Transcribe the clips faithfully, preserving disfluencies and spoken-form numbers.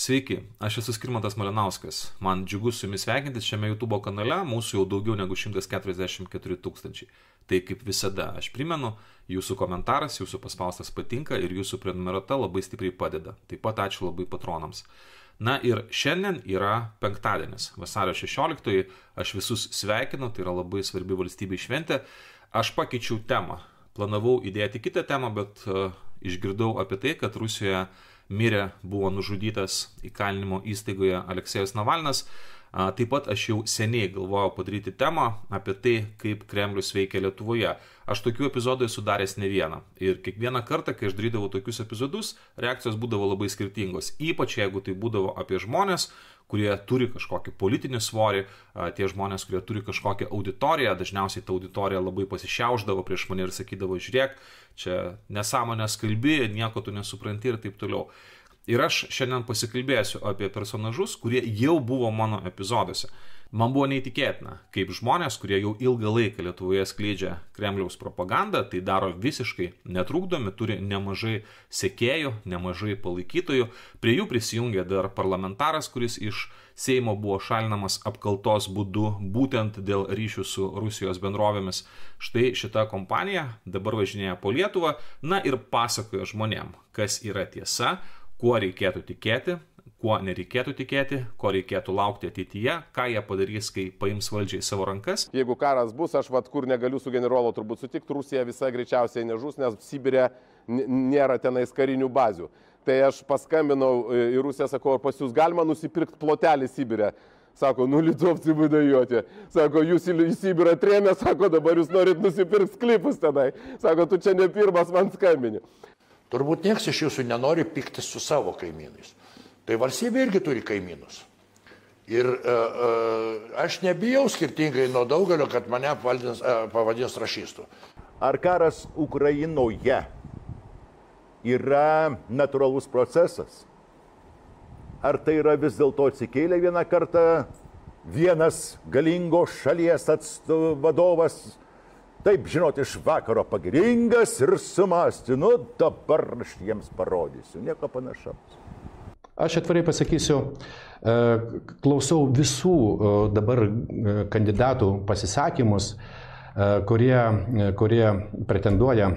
Sveiki, aš esu Skirmantas Malinauskas. Man džiugu su jumis sveikintis šiame YouTube kanale, mūsų jau daugiau negu šimtas keturiasdešimt keturi tūkstančiai. Tai kaip visada, aš primenu, jūsų komentaras, jūsų paspaustas patinka ir jūsų prenumerata labai stipriai padeda. Taip pat ačiū labai patronams. Na ir šiandien yra penktadienis, vasario šešioliktoji, aš visus sveikinu, tai yra labai svarbi valstybei šventė. Aš pakeičiau temą, planavau įdėti kitą temą, bet uh, išgirdau apie tai, kad Rusijoje mirė, buvo nužudytas įkalinimo įstaigoje Aleksejus Navalnas. Taip pat aš jau seniai galvojau padaryti temą apie tai, kaip Kremlius veikia Lietuvoje. Aš tokių epizodų esu daręs ne vieną. Ir kiekvieną kartą, kai aš darydavau tokius epizodus, reakcijos būdavo labai skirtingos. Ypač jeigu tai būdavo apie žmonės, kurie turi kažkokį politinį svorį, tie žmonės, kurie turi kažkokią auditoriją, dažniausiai ta auditorija labai pasišiauždavo prieš mane ir sakydavo, žiūrėk, čia nesąmonės kalbi, nieko tu nesupranti ir taip toliau. Ir aš šiandien pasikalbėsiu apie personažus, kurie jau buvo mano epizoduose. Man buvo neįtikėtina, kaip žmonės, kurie jau ilgą laiką Lietuvoje skleidžia Kremliaus propagandą, tai daro visiškai netrukdomi, turi nemažai sekėjų, nemažai palaikytojų. Prie jų prisijungė dar parlamentaras, kuris iš Seimo buvo šalinamas apkaltos būdu būtent dėl ryšių su Rusijos bendrovėmis. Štai šita kompanija dabar važinėja po Lietuvą, na ir pasakoja žmonėm, kas yra tiesa, kuo reikėtų tikėti, kuo nereikėtų tikėti, ko reikėtų laukti ateityje, ką jie padarys, kai paims valdžią į savo rankas. Jeigu karas bus, aš vat kur negaliu su generolo turbūt sutikti, Rusija visai greičiausiai nežus, nes Sibire nėra tenais karinių bazių. Tai aš paskambinau į Rusiją, sakau, ar pas jūs galima nusipirkti plotelį Sibire. Sako, nu litovci būdajoti. Sako, jūs į Sibirą trėmė, sako, dabar jūs norit nusipirkti klipus tenai. Sako, tu čia ne pirmas man skambini. Turbūt nieks iš jūsų nenori piktis su savo kaimynais. Tai valstybė irgi turi kaimynus. Ir uh, uh, aš nebijau skirtingai nuo daugelio, kad mane pavadins, uh, pavadins rašistų. Ar karas Ukrainoje yra natūralus procesas? Ar tai yra vis dėlto atsikėlė vieną kartą vienas galingos šalies atstovas vadovas? Taip, žinot, iš vakaro pagiringas ir sumasti, nu dabar aš jiems parodysiu, nieko panašaus. Aš atvirai pasakysiu, klausau visų dabar kandidatų pasisakymus, kurie, kurie pretenduoja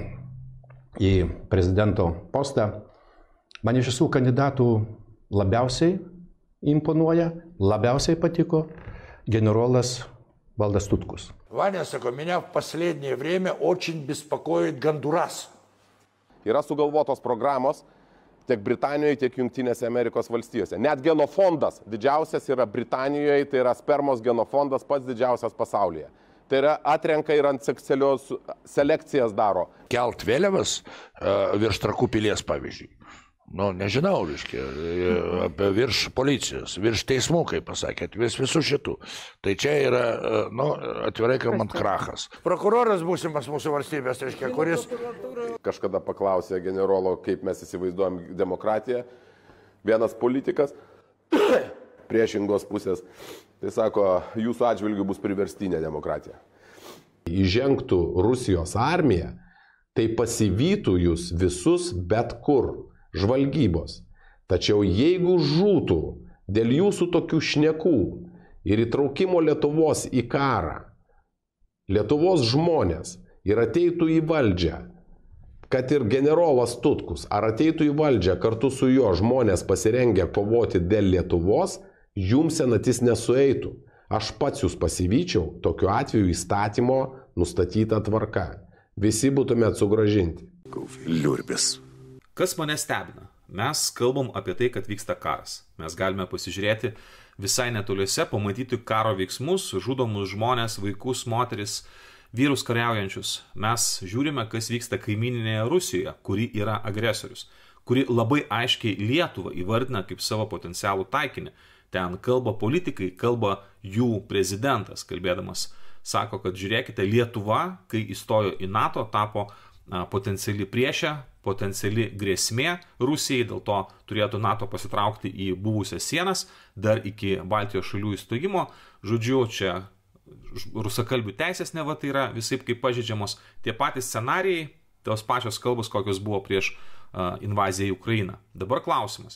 į prezidento postą. Man iš visų kandidatų labiausiai imponuoja, labiausiai patiko generolas Valdas Tutkus. Ваня, сако, меня в последнее время очень беспокоит Гондурас. Yra sugalvotos programos tiek Britanijoje, tiek Jungtinėse Amerikos valstijose. Net genofondas didžiausias yra Britanijoje, tai yra spermos genofondas pats didžiausias pasaulyje. Tai yra atrenka ir ant seksualios selekcijas daro. Kelt vėliavas uh, virš Trakų pilies, pavyzdžiui. Nu, nežinau, reiškia, apie virš policijos, virš teismų, kaip pasakėt, vis visų šitų. Tai čia yra, nu, atvirai kalbant, krachas. Prokuroras būsimas mūsų valstybės, reiškia, kuris... Kažkada paklausė generolo, kaip mes įsivaizduojam demokratiją. Vienas politikas priešingos pusės, tai sako, jūsų atžvilgiu bus priverstinė demokratija. Įžengtų Rusijos armija, tai pasivytų jūs visus bet kur. Žvalgybos. Tačiau jeigu žūtų dėl jūsų tokių šnekų ir įtraukimo Lietuvos į karą, Lietuvos žmonės ir ateitų į valdžią, kad ir generolas Tutkus, ar ateitų į valdžią kartu su jo žmonės pasirengę kovoti dėl Lietuvos, jums senatis nesueitų. Aš pats jūs pasivyčiau, tokiu atveju įstatymo nustatyta tvarka. Visi būtumėt sugrąžinti. Liurbis. Kas mane stebina? Mes kalbam apie tai, kad vyksta karas. Mes galime pasižiūrėti visai netoliuose, pamatyti karo veiksmus, žudomus žmonės, vaikus, moteris, vyrus kariaujančius. Mes žiūrime, kas vyksta kaimyninėje Rusijoje, kuri yra agresorius, kuri labai aiškiai Lietuvą įvardina kaip savo potencialų taikinį. Ten kalba politikai, kalba jų prezidentas, kalbėdamas, sako, kad žiūrėkite, Lietuva, kai įstojo į NATO, tapo potenciali priešė, potenciali grėsmė Rusijai, dėl to turėtų NATO pasitraukti į buvusias sienas dar iki Baltijos šalių įstojimo. Žodžiu, čia rusakalbių teisės neva tai yra visaip kaip pažeidžiamos. Tie patys scenarijai, tos pačios kalbos, kokios buvo prieš uh, invaziją į Ukrainą. Dabar klausimas.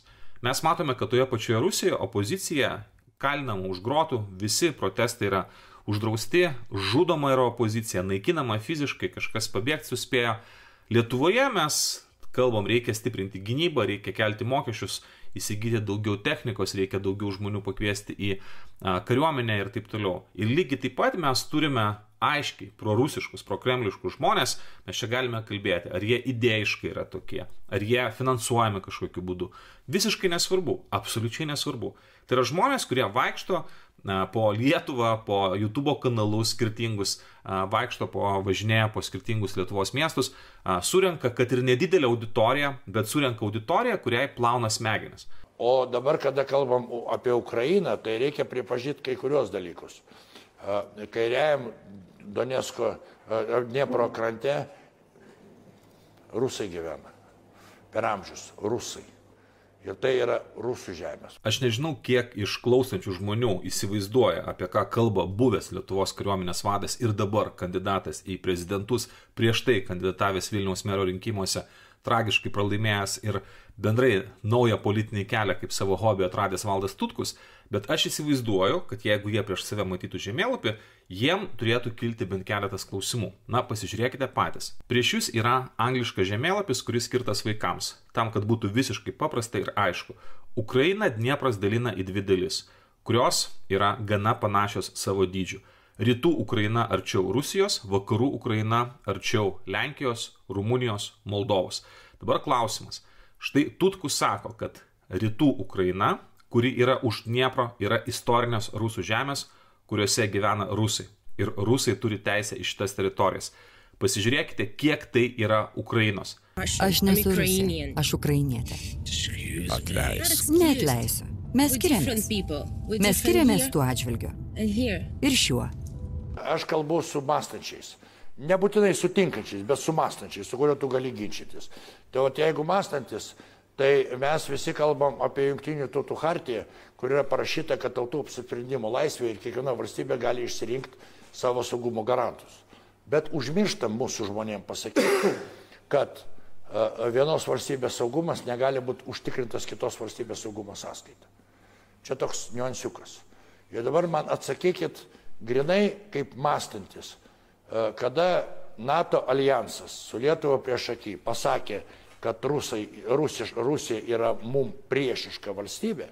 Mes matome, kad toje pačioje Rusijoje opozicija kalinama už grotų, visi protestai yra uždrausti, žudoma yra opozicija, naikinama fiziškai, kažkas pabėgti suspėjo. Lietuvoje mes kalbam, reikia stiprinti gynybą, reikia kelti mokesčius, įsigyti daugiau technikos, reikia daugiau žmonių pakviesti į a, kariuomenę ir taip toliau. Ir lygiai taip pat mes turime aiškiai prorusiškus, prokremliškus žmonės, mes čia galime kalbėti, ar jie idėjiškai yra tokie, ar jie finansuojami kažkokiu būdu. Visiškai nesvarbu, absoliučiai nesvarbu. Tai yra žmonės, kurie vaikšto a, po Lietuvą, po YouTube kanalus skirtingus, a, vaikšto po važinėje po skirtingus Lietuvos miestus, a, surenka, kad ir nedidelę auditoriją, bet surenka auditoriją, kuriai plauna smegenis. O dabar, kada kalbam apie Ukrainą, tai reikia pripažinti kai kurios dalykus. Kairiajam Donecko, Dniepro krante rusai gyvena. Per amžius rusai. Ir tai yra rusų žemės. Aš nežinau, kiek iš klausančių žmonių įsivaizduoja, apie ką kalba buvęs Lietuvos kariuomenės vadas ir dabar kandidatas į prezidentus, prieš tai kandidatavęs Vilniaus mero rinkimuose, tragiškai pralaimėjęs ir bendrai naują politinį kelią kaip savo hobį atradęs Valdas Tutkus, bet aš įsivaizduoju, kad jeigu jie prieš save matytų žemėlapį, jiem turėtų kilti bent keletas klausimų. Na, pasižiūrėkite patys. Prieš jūs yra angliškas žemėlapis, kuris skirtas vaikams, tam, kad būtų visiškai paprasta ir aišku. Ukraina Dniepras dalina į dvi dalis, kurios yra gana panašios savo dydžiu. Rytų Ukraina arčiau Rusijos, vakarų Ukraina arčiau Lenkijos, Rumunijos, Moldovos. Dabar klausimas. Štai Tutkus sako, kad rytų Ukraina, kuri yra už Dniepro, yra istorinės rusų žemės, kuriuose gyvena rusai. Ir rusai turi teisę į šitas teritorijas. Pasižiūrėkite, kiek tai yra Ukrainos. Aš nesu rusė, aš ukrainietė. Atleisk. Neatleisiu. Mes skiriamės. Mes skiriamės tuo atžvilgiu. Ir šiuo. Aš kalbu su mąstančiais. Nebūtinai sutinkančiais, bet su mąstančiais, su kuriuo tu gali ginčytis. Tai o jeigu mąstantis, tai mes visi kalbam apie Jungtinių tautų chartiją, kur yra parašyta, kad tautų apsisprendimo laisvė ir kiekviena valstybė gali išsirinkti savo saugumo garantus. Bet užmirštam mūsų žmonėms pasakyti, kad vienos valstybės saugumas negali būti užtikrintas kitos valstybės saugumo sąskaita. Čia toks niuansiukas. Ir dabar man atsakykit grinai kaip mąstantis, kada NATO alijansas su Lietuva prieš akį pasakė, kad Rusai, Rusiš, Rusija yra mum priešiška valstybė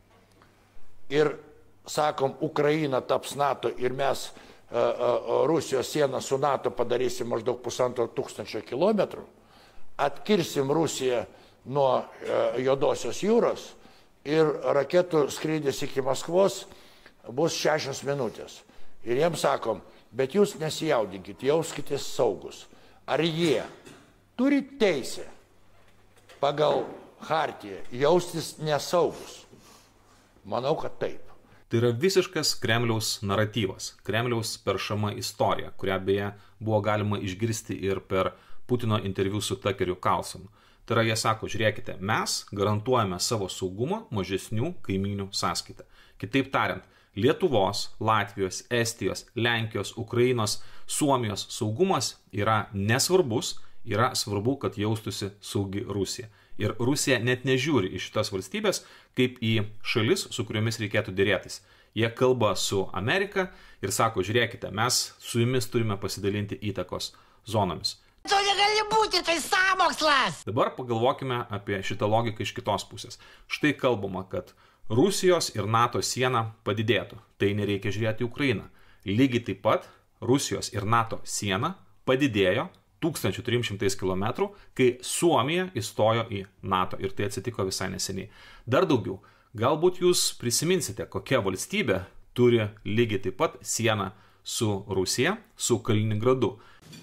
ir sakom, Ukraina taps NATO ir mes Rusijos sieną su NATO padarysim maždaug pusantro tūkstančio kilometrų, atkirsim Rusiją nuo Juodosios jūros ir raketų skrydis iki Maskvos bus šešios minutės. Ir jiems sakom, bet jūs nesijaudinkit, jauskitės saugus. Ar jie turi teisę pagal chartiją jaustis nesaugus? Manau, kad taip. Tai yra visiškas Kremliaus naratyvas, Kremliaus peršama istorija, kurią beje buvo galima išgirsti ir per Putino interviu su Takeriu Carlsonu. Tai yra, jie sako, žiūrėkite, mes garantuojame savo saugumą mažesnių kaimynių sąskaitą. Kitaip tariant, Lietuvos, Latvijos, Estijos, Lenkijos, Ukrainos, Suomijos saugumas yra nesvarbus, yra svarbu, kad jaustųsi saugi Rusija. Ir Rusija net nežiūri į šitas valstybės kaip į šalis, su kuriomis reikėtų dėrėtis. Jie kalba su Amerika ir sako, žiūrėkite, mes su jumis turime pasidalinti įtakos zonomis. To negali būti, tai sąmokslas! Dabar pagalvokime apie šitą logiką iš kitos pusės. Štai kalbama, kad Rusijos ir NATO siena padidėtų. Tai nereikia žiūrėti į Ukrainą. Lygiai taip pat Rusijos ir NATO siena padidėjo tūkstantis trys šimtai kilometrų, kai Suomija įstojo į NATO. Ir tai atsitiko visai neseniai. Dar daugiau. Galbūt jūs prisiminsite, kokia valstybė turi lygiai taip pat sieną su Rusija, su Kaliningradu.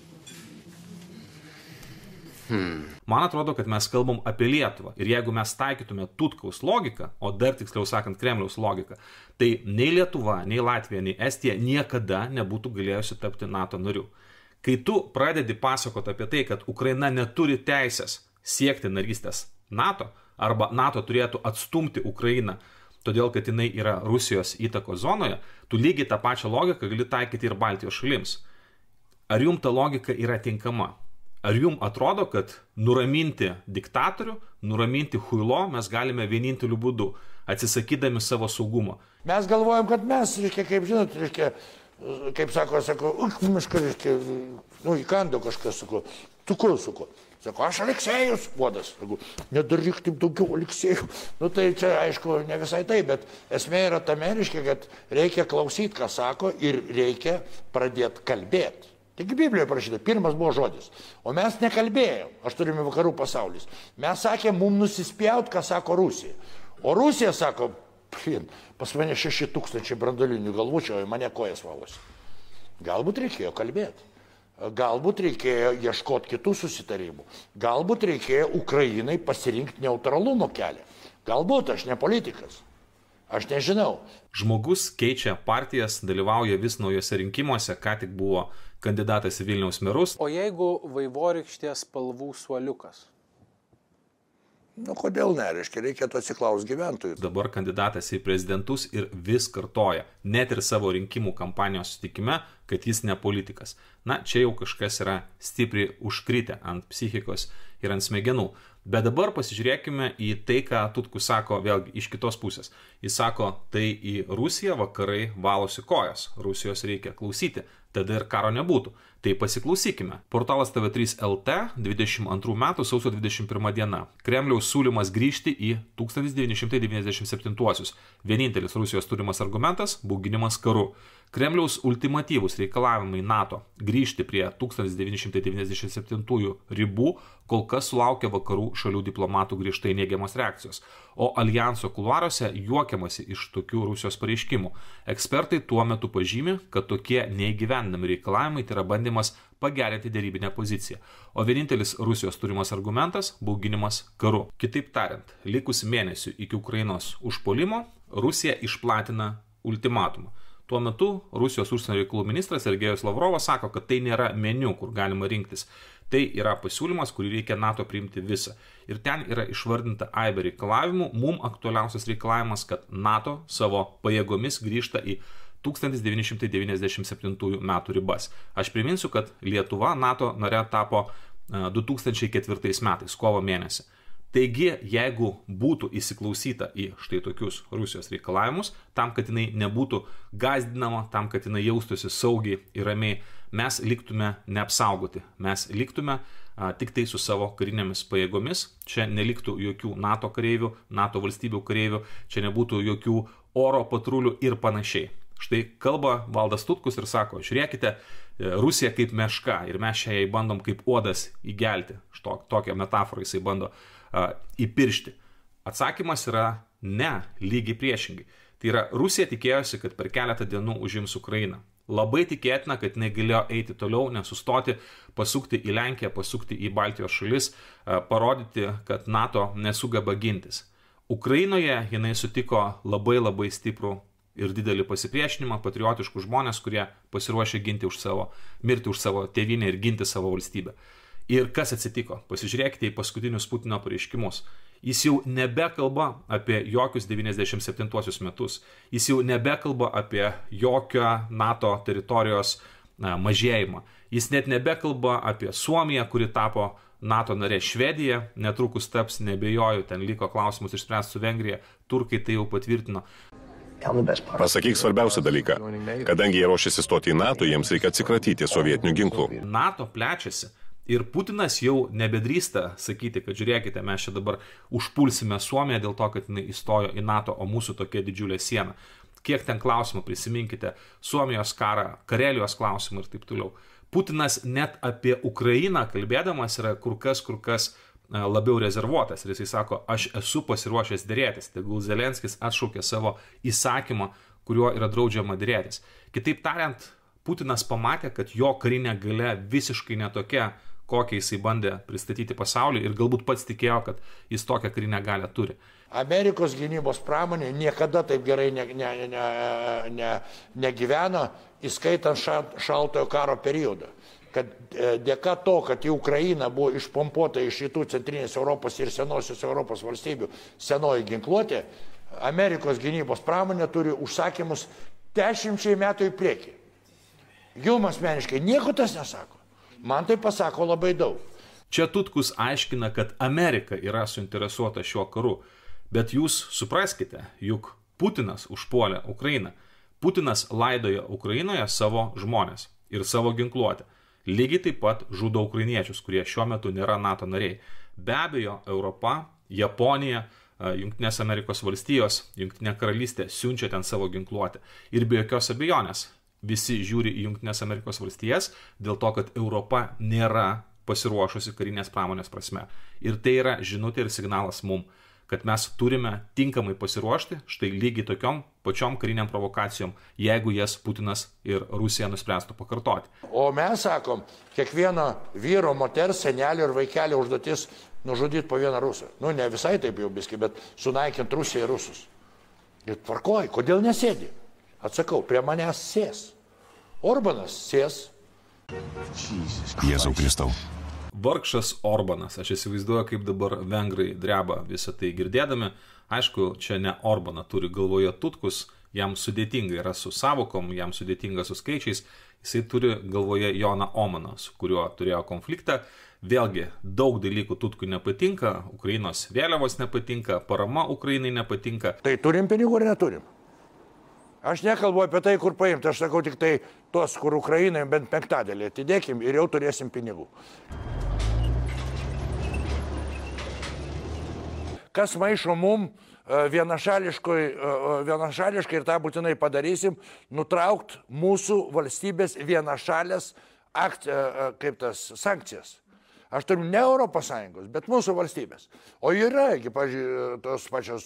Hmm. Man atrodo, kad mes kalbam apie Lietuvą. Ir jeigu mes taikytume Tutkaus logiką, o dar tiksliau sakant Kremliaus logiką, tai nei Lietuva, nei Latvija, nei Estija niekada nebūtų galėjusi tapti NATO nariu. Kai tu pradedi pasakoti apie tai, kad Ukraina neturi teisės siekti narystės NATO, arba NATO turėtų atstumti Ukrainą, todėl kad jinai yra Rusijos įtakos zonoje, tu lygiai tą pačią logiką gali taikyti ir Baltijos šalims. Ar jums ta logika yra tinkama? Ar jums atrodo, kad nuraminti diktatorių, nuraminti huilo mes galime vieninteliu būdu, atsisakydami savo saugumo? Mes galvojam, kad mes, reiškia, kaip žinot, reiškia, kaip sako, sako, miška, reiškia, nu, įkando kažkas, sako, tu kur, sako. Sako, aš Aleksejus, Uodas. Sako, nedaryk taip daugiau Aleksejų. Nu tai čia, aišku, ne visai taip, bet esmė yra tame, reiškia, kad reikia klausyti, ką sako ir reikia pradėti kalbėti. Taigi Biblijoje parašyta, pirmas buvo žodis. O mes nekalbėjom, aš turime vakarų pasaulis. Mes sakėm, mums nusispjaut, ką sako Rusija. O Rusija sako, pas mane šeši tūkstančiai branduolinių galvučių, o mane kojas valosi. Galbūt reikėjo kalbėti. Galbūt reikėjo ieškoti kitų susitarimų. Galbūt reikėjo Ukrainai pasirinkti neutralumo kelią. Galbūt, aš ne politikas. Aš nežinau. Žmogus keičia partijas, dalyvauja vis naujose rinkimuose, ką tik buvo kandidatas į Vilniaus merus. O jeigu vaivorykštės spalvų suoliukas? Nu, kodėl ne, reiškia, reikėtų atsiklausti gyventojų. Dabar kandidatas į prezidentus ir vis kartoja, net ir savo rinkimų kampanijos sutikime, kad jis ne politikas. Na, čia jau kažkas yra stipriai užkritę ant psichikos ir ant smegenų. Bet dabar pasižiūrėkime į tai, ką Tutkus sako vėlgi iš kitos pusės. Jis sako, tai į Rusiją vakarai valosi kojas, Rusijos reikia klausyti, tada ir karo nebūtų. Tai pasiklausykime. Portalas T V trys L T, dvidešimt antrų metų sausio dvidešimt pirma diena. Kremliaus siūlymas grįžti į tūkstantis devyni šimtai devyniasdešimt septintuosius. Vienintelis Rusijos turimas argumentas – bauginimas karu. Kremliaus ultimatyvūs reikalavimai NATO grįžti prie tūkstantis devyni šimtai devyniasdešimt septintųjų ribų kol kas sulaukia vakarų šalių diplomatų griežtai neigiamos reakcijos, o aljanso kuluaruose juokiamasi iš tokių Rusijos pareiškimų. Ekspertai tuo metu pažymi, kad tokie neįgyvendinami reikalavimai tai yra bandymas pagerinti dėrybinę poziciją, o vienintelis Rusijos turimas argumentas – bauginimas karu. Kitaip tariant, likus mėnesių iki Ukrainos užpuolimo, Rusija išplatina ultimatumą. Tuo metu Rusijos užsienio reikalų ministras Sergejus Lavrovas sako, kad tai nėra meniu, kur galima rinktis. Tai yra pasiūlymas, kurį reikia NATO priimti visą. Ir ten yra išvardinta aibė reikalavimų. Mums aktualiausias reikalavimas, kad NATO savo pajėgomis grįžta į tūkstantis devyni šimtai devyniasdešimt septintųjų metų ribas. Aš priminsiu, kad Lietuva NATO nare tapo du tūkstančiai ketvirtais metais, kovo mėnesį. Taigi, jeigu būtų įsiklausyta į štai tokius Rusijos reikalavimus, tam, kad jinai nebūtų gazdinama, tam, kad jinai jaustųsi saugiai ir ramiai, mes liktume neapsaugoti. Mes liktume a, tik tai su savo karinėmis pajėgomis. Čia neliktų jokių NATO kareivių, NATO valstybių kareivių, čia nebūtų jokių oro patrulių ir panašiai. Štai kalba Valdas Tutkus ir sako, žiūrėkite, Rusija kaip meška ir mes šiai bandom kaip uodas įgelti. Štok, tokią metaforą jisai bando uh, įpiršti. Atsakymas yra ne, lygiai priešingai. Tai yra, Rusija tikėjosi, kad per keletą dienų užims Ukrainą. Labai tikėtina, kad jinai galėjo eiti toliau, nesustoti, pasukti į Lenkiją, pasukti į Baltijos šalis, uh, parodyti, kad NATO nesugeba gintis. Ukrainoje jinai sutiko labai labai stiprų ir didelį pasipriešinimą, patriotiškų žmonės, kurie pasiruošė ginti už savo, mirti už savo tėvynę ir ginti savo valstybę. Ir kas atsitiko? Pasižiūrėkite į paskutinius Putino pareiškimus. Jis jau nebekalba apie jokius devyniasdešimt septintuosius metus. Jis jau nebekalba apie jokią NATO teritorijos na, mažėjimą. Jis net nebekalba apie Suomiją, kuri tapo NATO narė. Švedija netrukus taps, nebejoju, ten liko klausimus išspręsti su Vengrija. Turkai tai jau patvirtino. Pasakyk svarbiausią dalyką. Kadangi jie ruošiasi stoti į NATO, jiems reikia atsikratyti sovietinių ginklų. NATO plečiasi ir Putinas jau nebedrįsta sakyti, kad žiūrėkite, mes čia dabar užpulsime Suomiją dėl to, kad jinai įstojo į NATO, o mūsų tokia didžiulė siena. Kiek ten klausimų, prisiminkite, Suomijos karą, Karelijos klausimų ir taip toliau. Putinas net apie Ukrainą kalbėdamas yra kur kas, kur kas labiau rezervuotas ir jisai sako, aš esu pasiruošęs dėrėtis. Tegul Zelenskis atšaukė savo įsakymą, kuriuo yra draudžiama dėrėtis. Kitaip tariant, Putinas pamatė, kad jo karinė galia visiškai netokia, kokią jisai bandė pristatyti pasaulį ir galbūt pats tikėjo, kad jis tokią karinę galią turi. Amerikos gynybos pramonė niekada taip gerai ne, ne, ne, ne, negyveno, įskaitant šaltojo karo periodą. Kad dėka to, kad į Ukrainą buvo išpompuota iš rytų centrinės Europos ir senosios Europos valstybių senoji ginkluotė, Amerikos gynybos pramonė turi užsakymus dešimčiai metų į priekį. Jums asmeniškai nieko tas nesako. Man tai pasako labai daug. Čia Tutkus aiškina, kad Amerika yra suinteresuota šiuo karu, bet jūs supraskite, juk Putinas užpuolė Ukrainą. Putinas laidoja Ukrainoje savo žmonės ir savo ginkluotę. Lygiai taip pat žudo ukrainiečius, kurie šiuo metu nėra NATO nariai. Be abejo, Europa, Japonija, Jungtinės Amerikos valstijos, Jungtinė karalystė siunčia ten savo ginkluotę. Ir be jokios abejonės visi žiūri į Jungtinės Amerikos valstijas dėl to, kad Europa nėra pasiruošusi karinės pramonės prasme. Ir tai yra žinutė ir signalas mum, kad mes turime tinkamai pasiruošti štai lygiai tokiom pačiom kariniam provokacijom, jeigu jas Putinas ir Rusija nuspręstų pakartoti. O mes sakom, kiekvieno vyro, moters, senelio ir vaikelio užduotis nužudyti po vieną rusą. Nu, ne visai taip jau biski, bet sunaikinti Rusiją ir rusus. Ir tvarkoj, kodėl nesėdi? Atsakau, prie manęs sės. Orbanas sės. Jėzau Kristau. Vargšas Orbanas, aš įsivaizduoju, kaip dabar vengrai dreba visą tai girdėdami. Aišku, čia ne Orbaną turi galvoje Tutkus, jam sudėtinga yra su savokom, jam sudėtinga su skaičiais, jisai turi galvoje Joną Omaną, su kuriuo turėjo konfliktą. Vėlgi, daug dalykų Tutkui nepatinka, Ukrainos vėliavos nepatinka, parama Ukrainai nepatinka. Tai turim pinigų ar neturim? Aš nekalbu apie tai, kur paimti, aš sakau tik tai tos, kur Ukrainai bent penktadėlį atidėkim ir jau turėsim pinigų. Kas maišo mum vienašališkai, vienašališkai ir tą būtinai padarysim, nutraukt mūsų valstybės vienašalės akciją, kaip tas, sankcijas. Aš turiu ne Europos Sąjungos, bet mūsų valstybės. O yra, pavyzdžiui, tos pačios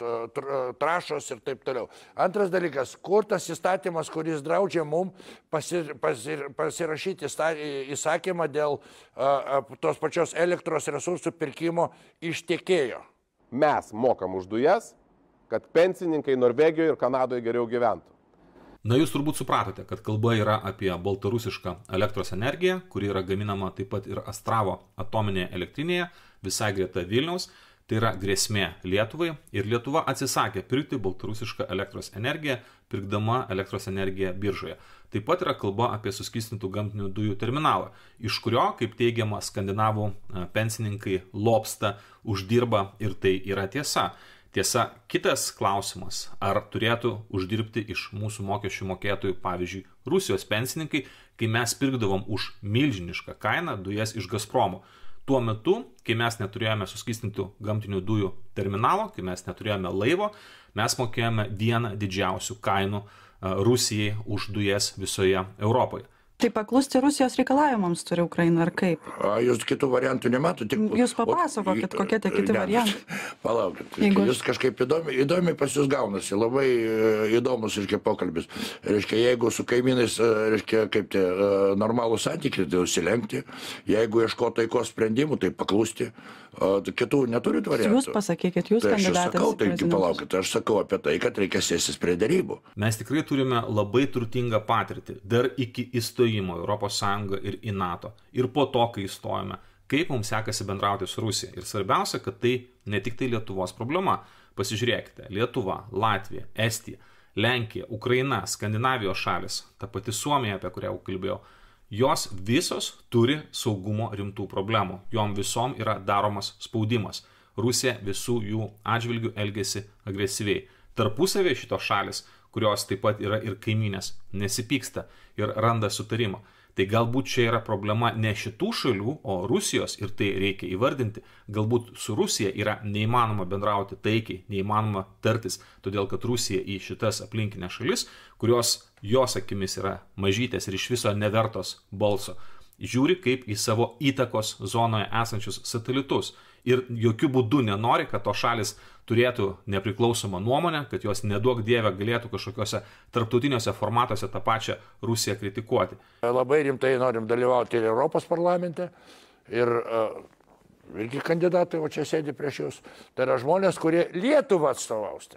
trašos ir taip toliau. Antras dalykas, kur tas įstatymas, kuris draudžia mum pasir, pasir, pasirašyti įsakymą dėl a, a, tos pačios elektros resursų pirkimo iš tiekėjo. Mes mokam už dujas, kad pensininkai Norvegijoje ir Kanadoje geriau gyventų. Na, jūs turbūt supratote, kad kalba yra apie baltarusišką elektros energiją, kuri yra gaminama taip pat ir Astravo atominėje elektrinėje, visai greta Vilniaus. Tai yra grėsmė Lietuvai ir Lietuva atsisakė pirkti baltarusišką elektros energiją, pirkdama elektros energiją biržoje. Taip pat yra kalba apie suskystintų gamtinių dujų terminalą, iš kurio, kaip teigiama, skandinavų pensininkai lobsta, uždirba ir tai yra tiesa. Tiesa, kitas klausimas, ar turėtų uždirbti iš mūsų mokesčių mokėtojų, pavyzdžiui, Rusijos pensininkai, kai mes pirkdavom už milžinišką kainą dujas iš Gazpromo. Tuo metu, kai mes neturėjome suskystintų gamtinių dujų terminalo, kai mes neturėjome laivo, mes mokėjome vieną didžiausių kainų Rusijai už dujas visoje Europoje. Tai paklusti Rusijos reikalavimams turi Ukraina, ar kaip? A, jūs kitų variantų nematot? Tik... Jūs papasakokit, kokie tie kiti ne, variantai. Palaukit, Jeigu... jūs kažkaip įdomi, įdomi pas jūs gaunasi, labai įdomus, reiškia, pokalbis. Reiškia, jeigu su kaimynais, reiškia, kaip tie normalūs santykiai, tai užsilenkti, jeigu ieško taikos sprendimų, tai paklusti. O kitų neturit variantų. Jūs pasakykit, jūs tai kandidatas. Aš sakau, tai palaukit, aš sakau apie tai, kad reikia sėstis prie derybų. Mes tikrai turime labai turtingą patirtį, dar iki įstojimo Europos Sąjungą ir į NATO. Ir po to, kai įstojame, kaip mums sekasi bendrauti su Rusija. Ir svarbiausia, kad tai ne tik tai Lietuvos problema. Pasižiūrėkite, Lietuva, Latvija, Estija, Lenkija, Ukraina, Skandinavijos šalis, ta pati Suomija, apie kurią jau kalbėjau, jos visos turi saugumo rimtų problemų. Jom visom yra daromas spaudimas. Rusija visų jų atžvilgių elgesi agresyviai. Tarpusavėje šitos šalis, kurios taip pat yra ir kaimynės, nesipyksta ir randa sutarimą. Tai galbūt čia yra problema ne šitų šalių, o Rusijos, ir tai reikia įvardinti. Galbūt su Rusija yra neįmanoma bendrauti taikiai, neįmanoma tartis, todėl kad Rusija į šitas aplinkinės šalis, kurios jos akimis yra mažytės ir iš viso nevertos balso, žiūri kaip į savo įtakos zonoje esančius satelitus. Ir jokių būdų nenori, kad to šalis turėtų nepriklausomą nuomonę, kad jos neduok dievę galėtų kažkokiuose tarptautiniuose formatuose tą pačią Rusiją kritikuoti. Labai rimtai norim dalyvauti ir Europos parlamente, ir uh, irgi kandidatai, o čia sėdi prieš jūs. Tai yra žmonės, kurie Lietuvą atstovaus,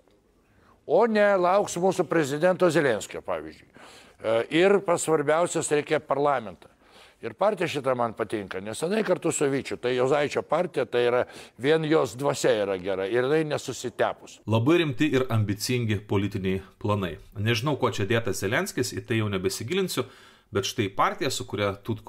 o ne lauks mūsų prezidento Zelenskio, pavyzdžiui. Uh, ir pas svarbiausias reikia parlamentą. Ir partija šitą man patinka, nes jinai kartu su Vyčiu, tai Juozaičio partija, tai yra vien jos dvasia yra gera ir jinai nesusitepus. Labai rimti ir ambicingi politiniai planai. Nežinau, ko čia dėtas Zelenskis, į tai jau nebesigilinsiu, bet štai partija, su kuria Tutkus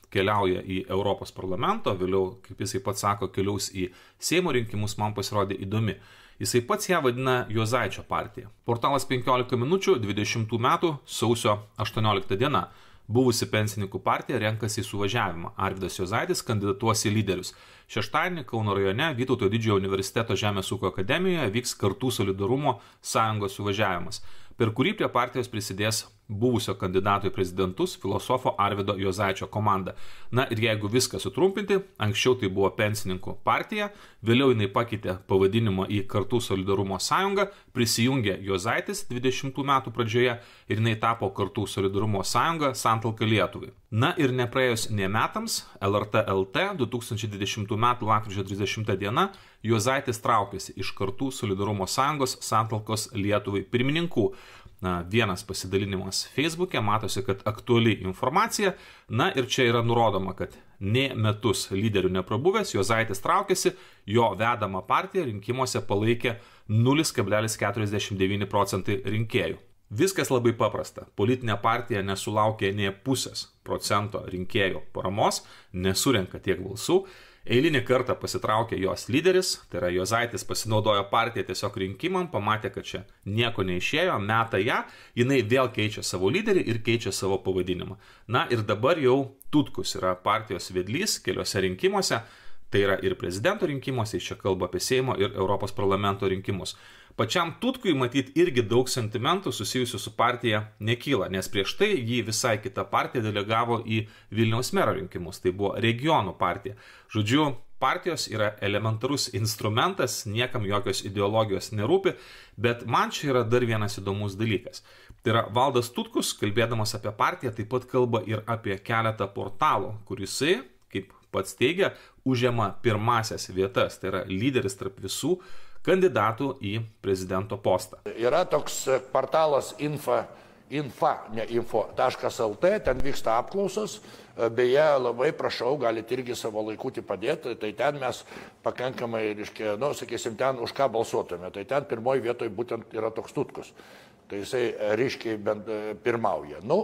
keliauja į Europos parlamento, vėliau, kaip jisai pats sako, keliaus į Seimo rinkimus, man pasirodė įdomi. Jisai pats ją vadina Juozaičio partija. Portalas penkiolika minučių, dvidešimtų metų, sausio aštuoniolikta diena. Buvusi pensininkų partija renkasi į suvažiavimą. Arvydas Juozaitis kandidatuos į lyderius. Šeštadienį Kauno rajone Vytauto didžiojo universiteto Žemės ūkio akademijoje vyks Kartų solidarumo sąjungos suvažiavimas, per kurį prie partijos prisidės buvusio kandidato į prezidentus filosofo Arvydo Juozaičio komanda. Na ir jeigu viską sutrumpinti, anksčiau tai buvo pensininkų partija, vėliau jinai pakeitė pavadinimą į Kartų solidarumo sąjungą, prisijungė Juozaitis dvidešimtų metų pradžioje ir jinai tapo Kartų solidarumo sąjunga Santalka Lietuvai. Na ir nepraėjus nė metams, L R T L T du tūkstančiai dvidešimtų metų lapkričio trisdešimtą dieną Juozaitis traukėsi iš Kartų solidarumo sąjungos Santalkos Lietuvai pirmininkų. Na, vienas pasidalinimas Facebook'e, matosi, kad aktuali informacija, na ir čia yra nurodoma, kad nė metus lyderių neprabuvęs, Juozaitis traukėsi, jo vedama partija rinkimuose palaikė nulis kablelis keturiasdešimt devyni procentai rinkėjų. Viskas labai paprasta, politinė partija nesulaukė nė pusės procento rinkėjų paramos, nesurenka tiek balsų. Eilinį kartą pasitraukė jos lyderis, tai yra Juozaitis pasinaudojo partiją tiesiog rinkimam, pamatė, kad čia nieko neišėjo, meta ją, jinai vėl keičia savo lyderį ir keičia savo pavadinimą. Na ir dabar jau Tutkus yra partijos vedlys keliose rinkimuose, tai yra ir prezidento rinkimuose, čia kalba apie Seimo ir Europos parlamento rinkimus. Pačiam Tutkui matyti irgi daug sentimentų susijusių su partija nekyla, nes prieš tai jį visai kitą partiją delegavo į Vilniaus mero rinkimus, tai buvo regionų partija. Žodžiu, partijos yra elementarus instrumentas, niekam jokios ideologijos nerūpi, bet man čia yra dar vienas įdomus dalykas. Tai yra Valdas Tutkus, kalbėdamas apie partiją, taip pat kalba ir apie keletą portalų, kurisai, kaip pats teigia, užima pirmasias vietas, tai yra lyderis tarp visų kandidatų į prezidento postą. Yra toks portalas info, infa, ne info taškas L T, ten vyksta apklausos, beje, labai prašau, galite irgi savo laikutį padėti, tai ten mes pakankamai, reiškia, nu, sakysim, ten už ką balsuotume, tai ten pirmoji vietoje būtent yra toks Tutkus, tai jisai ryškiai bent pirmauja. Nu,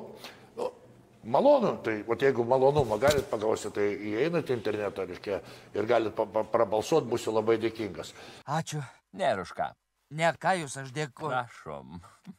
malonu, tai o jeigu malonumą galit pagausti, tai įeinat į internetą, reiškia, ir galit prabalsuoti, būsiu labai dėkingas. Ačiū. Nėra už ką. Ne ką jūs, aš dėkuoju. Prašom.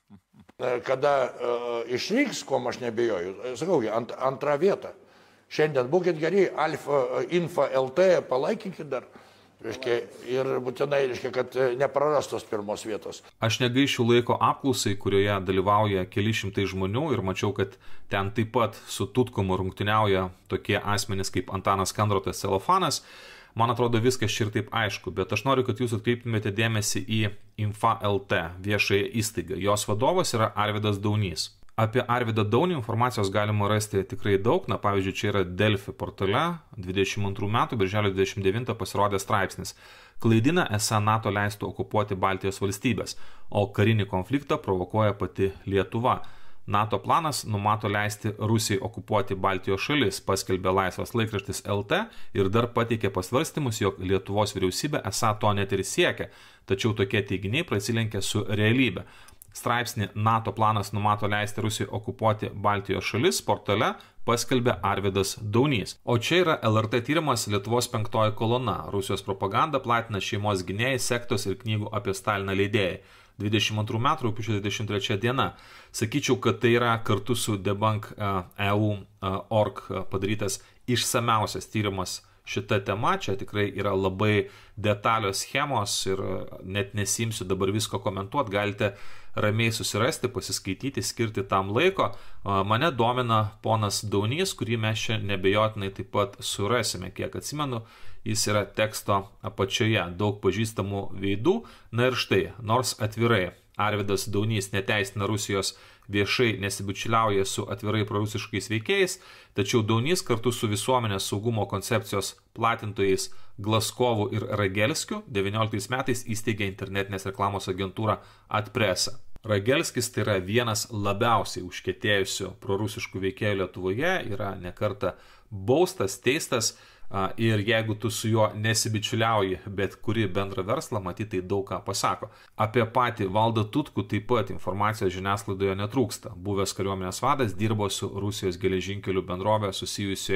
Kada uh, išvyks, ko aš nebejoju, sakau, ant, antrą vietą. Šiandien būkit geri, Alfa Info L T palaikykit dar. Reiškia, ir būtinai, reiškia, kad neprarastos pirmos vietos. Aš negaišiu laiko apklausai, kurioje dalyvauja keli šimtai žmonių ir mačiau, kad ten taip pat su Tutkumu rungtyniauja tokie asmenys kaip Antanas Kandrotas, Celofanas. Man atrodo, viskas čia ir taip aišku, bet aš noriu, kad jūs atkreiptumėte dėmesį į Infa L T viešąją įstaigą. Jos vadovas yra Arvydas Daunys. Apie Arvydą Daunį informacijos galima rasti tikrai daug, na pavyzdžiui, čia yra Delfi portale, dvidešimt antrų metų birželio dvidešimt devintą pasirodė straipsnis. Klaidina, esą NATO leistų okupuoti Baltijos valstybės, o karinį konfliktą provokuoja pati Lietuva. NATO planas numato leisti Rusijai okupuoti Baltijos šalis, paskelbė laisvas laikraštis L T ir dar pateikė pasvarstymus, jog Lietuvos vyriausybė esą to net ir siekia, tačiau tokie teiginiai prasilenkia su realybė. Straipsnį NATO planas numato leisti Rusijai okupuoti Baltijos šalis portale paskelbė Arvydas Daunys. O čia yra L R T tyrimas Lietuvos penktoji kolona. Rusijos propaganda platina šeimos gynėjai, sektos ir knygų apie Staliną leidėjai. dvidešimt antrų metų rugpjūčio dvidešimt trečia diena. Sakyčiau, kad tai yra kartu su debunk taškas e u taškas org padarytas išsamiausias tyrimas šita tema. Čia tikrai yra labai detalios schemos ir net nesimsiu dabar visko komentuoti. Galite ramiai susirasti, pasiskaityti, skirti tam laiko. Mane domina ponas Daunys, kurį mes čia nebejotinai taip pat surasime. Kiek atsimenu, jis yra teksto apačioje, daug pažįstamų veidų. Na ir štai, nors atvirai Arvydas Daunys neteisina Rusijos, viešai nesibičiuliauja su atvirai prorusiškais veikėjais, tačiau Daunys kartu su visuomenės saugumo koncepcijos platintojais Glaskovu ir Ragelskiu devynioliktais metais įsteigė internetinės reklamos agentūrą Adpresa. Ragelskis tai yra vienas labiausiai užkietėjusių prorusiškų veikėjų Lietuvoje, yra nekartą baustas, teistas, ir jeigu tu su juo nesibičiuliauji, bet kuri bendrą verslą, matyt, tai daug ką pasako. Apie patį Valdą Tutkų taip pat informacijos žiniasklaidoje netrūksta. Buvęs kariuomenės vadas dirbo su Rusijos geležinkelių bendrovė susijusioje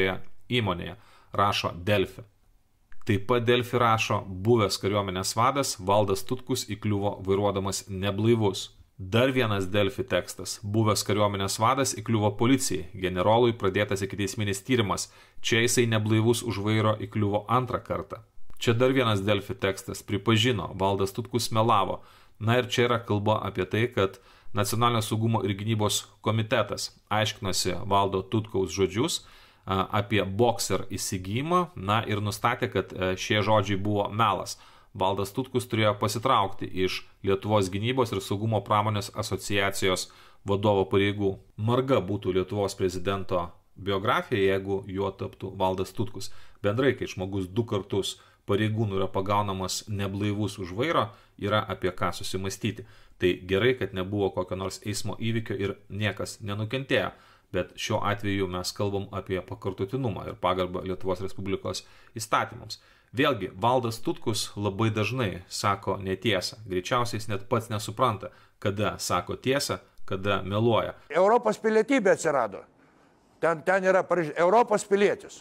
įmonėje, rašo Delfi. Taip pat Delfi rašo, buvęs kariuomenės vadas Valdas Tutkus įkliuvo vairuodamas neblaivus. Dar vienas Delfi tekstas. Buvęs kariuomenės vadas įkliuvo policijai. Generolui pradėtas ikiteisminis tyrimas. Čia jisai neblaivus už vairo įkliuvo antrą kartą. Čia dar vienas Delfi tekstas. Pripažino, Valdas Tutkus melavo. Na ir čia yra kalba apie tai, kad Nacionalinio saugumo ir gynybos komitetas aiškinosi Valdo Tutkaus žodžius apie Boxer įsigijimą, na ir nustatė, kad šie žodžiai buvo melas. Valdas Tutkus turėjo pasitraukti iš Lietuvos gynybos ir saugumo pramonės asociacijos vadovo pareigų. Marga būtų Lietuvos prezidento biografija, jeigu juo taptų Valdas Tutkus. Bendrai, kai žmogus du kartus pareigūnų yra pagaunamas neblaivus už vairo, yra apie ką susimastyti. Tai gerai, kad nebuvo kokio nors eismo įvykio ir niekas nenukentėjo. Bet šiuo atveju mes kalbam apie pakartotinumą ir pagarbą Lietuvos Respublikos įstatymams. Vėlgi, Valdas Tutkus labai dažnai sako netiesą. Greičiausiai jis net pats nesupranta, kada sako tiesą, kada meluoja. Europos pilietybė atsirado. Ten, ten yra parašyta Europos pilietis.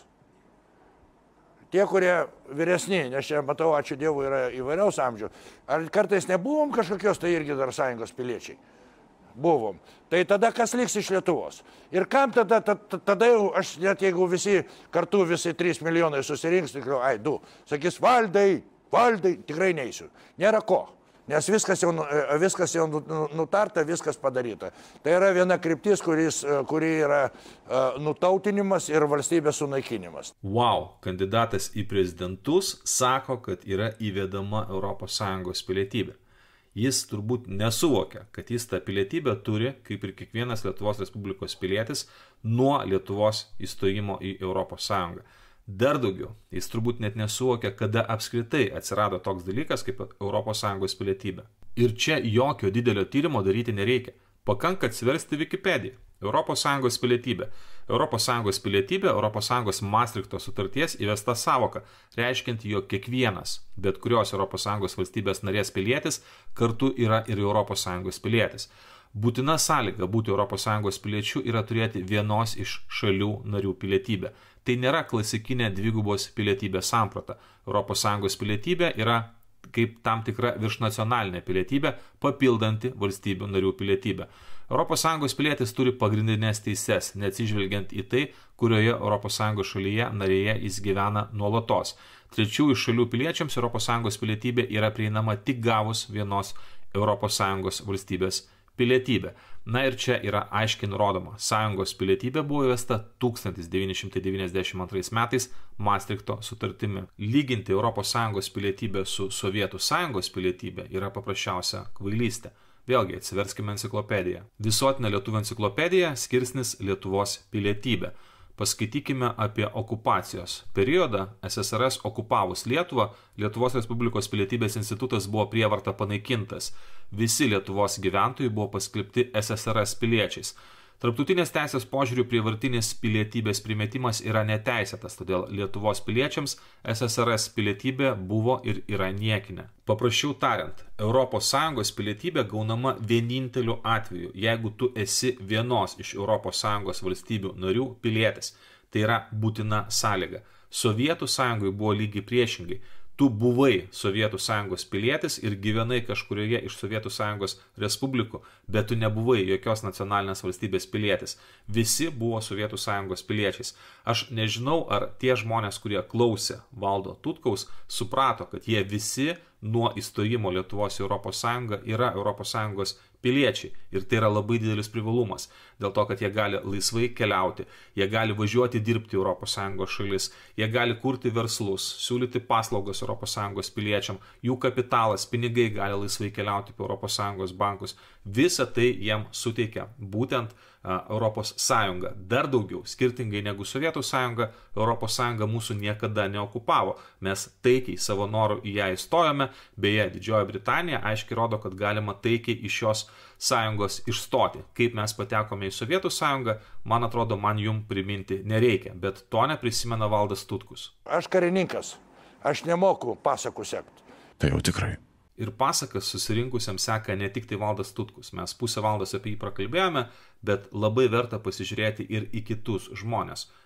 Tie, kurie vyresni, nes čia matau, ačiū Dievui, yra įvairiaus amžių. Ar kartais nebuvom kažkokios, tai irgi dar sąjungos piliečiai? Buvom. Tai tada kas liks iš Lietuvos? Ir kam tada, tada, tada jau aš net jeigu visi kartu, visi trys milijonai susirinks, tikrai, ai, du, sakys, Valdai, Valdai, tikrai neįsiu. Nėra ko, nes viskas jau, viskas jau nutarta, viskas padaryta. Tai yra viena kryptis, kuris, kuri yra nutautinimas ir valstybės sunaikinimas. Wow, kandidatas į prezidentus sako, kad yra įvedama Europos Sąjungos pilietybė. Jis turbūt nesuvokia, kad jis tą pilietybę turi, kaip ir kiekvienas Lietuvos Respublikos pilietis, nuo Lietuvos įstojimo į Europos Sąjungą. Dar daugiau, jis turbūt net nesuvokia, kada apskritai atsirado toks dalykas kaip Europos Sąjungos pilietybė. Ir čia jokio didelio tyrimo daryti nereikia. Pakanka atsiversti Wikipediją. Europos Sąjungos pilietybė. Europos Sąjungos pilietybė, Europos Sąjungos Maastrichto sutarties įvesta savoka, reiškianti, jog kiekvienas, bet kurios Europos Sąjungos valstybės narės pilietis kartu yra ir Europos Sąjungos pilietis. Būtina sąlyga būti Europos Sąjungos piliečiu yra turėti vienos iš šalių narių pilietybę. Tai nėra klasikinė dvigubos pilietybės samprata. Europos Sąjungos pilietybė yra kaip tam tikra viršnacionalinė pilietybė, papildanti valstybių narių pilietybę. Europos Sąjungos pilietis turi pagrindinės teises, neatsižvelgiant į tai, kurioje Europos Sąjungos šalyje narėje jis gyvena nuolatos. Trečiųjų šalių piliečiams Europos Sąjungos pilietybė yra prieinama tik gavus vienos Europos Sąjungos valstybės pilietybę. Na ir čia yra aiškiai nurodoma, Sąjungos pilietybė buvo įvesta tūkstantis devyni šimtai devyniasdešimt antrais metais Maastrichto sutartimi. Lyginti Europos Sąjungos pilietybę su Sovietų Sąjungos pilietybė yra paprasčiausia kvailystė. Vėlgi, atsiverskime enciklopediją. Visuotinė lietuvių enciklopedija, skirsnis Lietuvos pilietybė. Paskaitykime apie okupacijos periodą. S S R S okupavus Lietuvą, Lietuvos Respublikos pilietybės institutas buvo prievarta panaikintas. Visi Lietuvos gyventojai buvo paskelbti S S R S piliečiais. Tarptautinės teisės požiūrių prievartinis pilietybės primetimas yra neteisėtas, todėl Lietuvos piliečiams S S R S pilietybė buvo ir yra niekinė. Paprasčiau tariant, Europos Sąjungos pilietybė gaunama vieninteliu atveju, jeigu tu esi vienos iš Europos Sąjungos valstybių narių pilietis. Tai yra būtina sąlyga. Sovietų Sąjungoje buvo lygiai priešingai. Tu buvai Sovietų Sąjungos pilietis ir gyvenai kažkurioje iš Sovietų Sąjungos respublikų, bet tu nebuvai jokios nacionalinės valstybės pilietis. Visi buvo Sovietų Sąjungos piliečiais. Aš nežinau, ar tie žmonės, kurie klausė Valdo Tutkaus, suprato, kad jie visi nuo įstojimo Lietuvos į Europos Sąjungą yra Europos Sąjungos piliečiai. Ir tai yra labai didelis privalumas. Dėl to, kad jie gali laisvai keliauti, jie gali važiuoti dirbti Europos Sąjungos šalis, jie gali kurti verslus, siūlyti paslaugas Europos Sąjungos piliečiam, jų kapitalas, pinigai gali laisvai keliauti po Europos Sąjungos bankus. Visa tai jiem suteikia būtent Europos Sąjunga. Dar daugiau, skirtingai negu Sovietų Sąjunga, Europos Sąjunga mūsų niekada neokupavo. Mes taikiai savo norų į ją įstojome, beje, Didžioji Britanija aiškiai rodo, kad galima taikiai iš šios sąjungos išstoti. Kaip mes patekome į Sovietų Sąjungą, man atrodo, man jum priminti nereikia, bet to neprisimena Valdas Tutkus. Aš karininkas, aš nemoku pasakų sekti. Tai jau tikrai. Ir pasakas susirinkusiam seka ne tik tai Valdas Tutkus. Mes pusę valandos apie jį prakalbėjome, bet labai verta pasižiūrėti ir į kitus žmonės.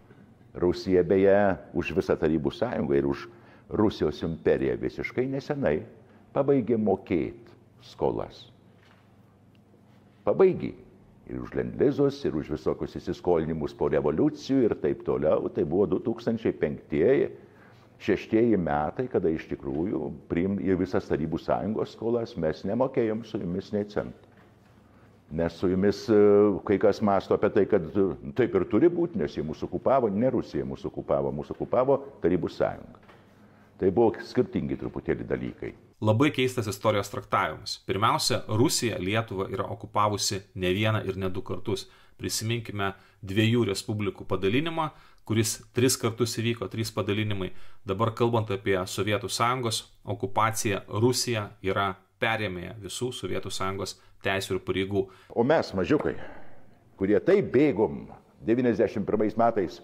Rusija beje už visą Tarybų sąjungą ir už Rusijos imperiją visiškai nesenai pabaigė mokėti skolas. Pabaigė. Ir už lendlizus, ir už visokius įsiskolinimus po revoliucijų ir taip toliau. Tai buvo du tūkstančiai penktieji, šeštieji metai, kada iš tikrųjų priim į visas Tarybų sąjungos skolas mes nemokėjom su jumis nei centą. Nes su jumis kai kas mąsto apie tai, kad taip ir turi būti, nes jie mūsų okupavo, ne Rusija mūsų okupavo, mūsų okupavo Tarybų sąjunga. Tai buvo skirtingi truputėlį dalykai. Labai keistas istorijos traktavimas. Pirmiausia, Rusija Lietuvą yra okupavusi ne vieną ir ne du kartus. Prisiminkime dviejų respublikų padalinimą, kuris tris kartus įvyko, trys padalinimai. Dabar kalbant apie Sovietų sąjungos okupaciją, Rusija yra perėmėja visų Sovietų sąjungos teisių ir pareigų. O mes, mažiukai, kurie taip bėgom devyniasdešimt pirmais metais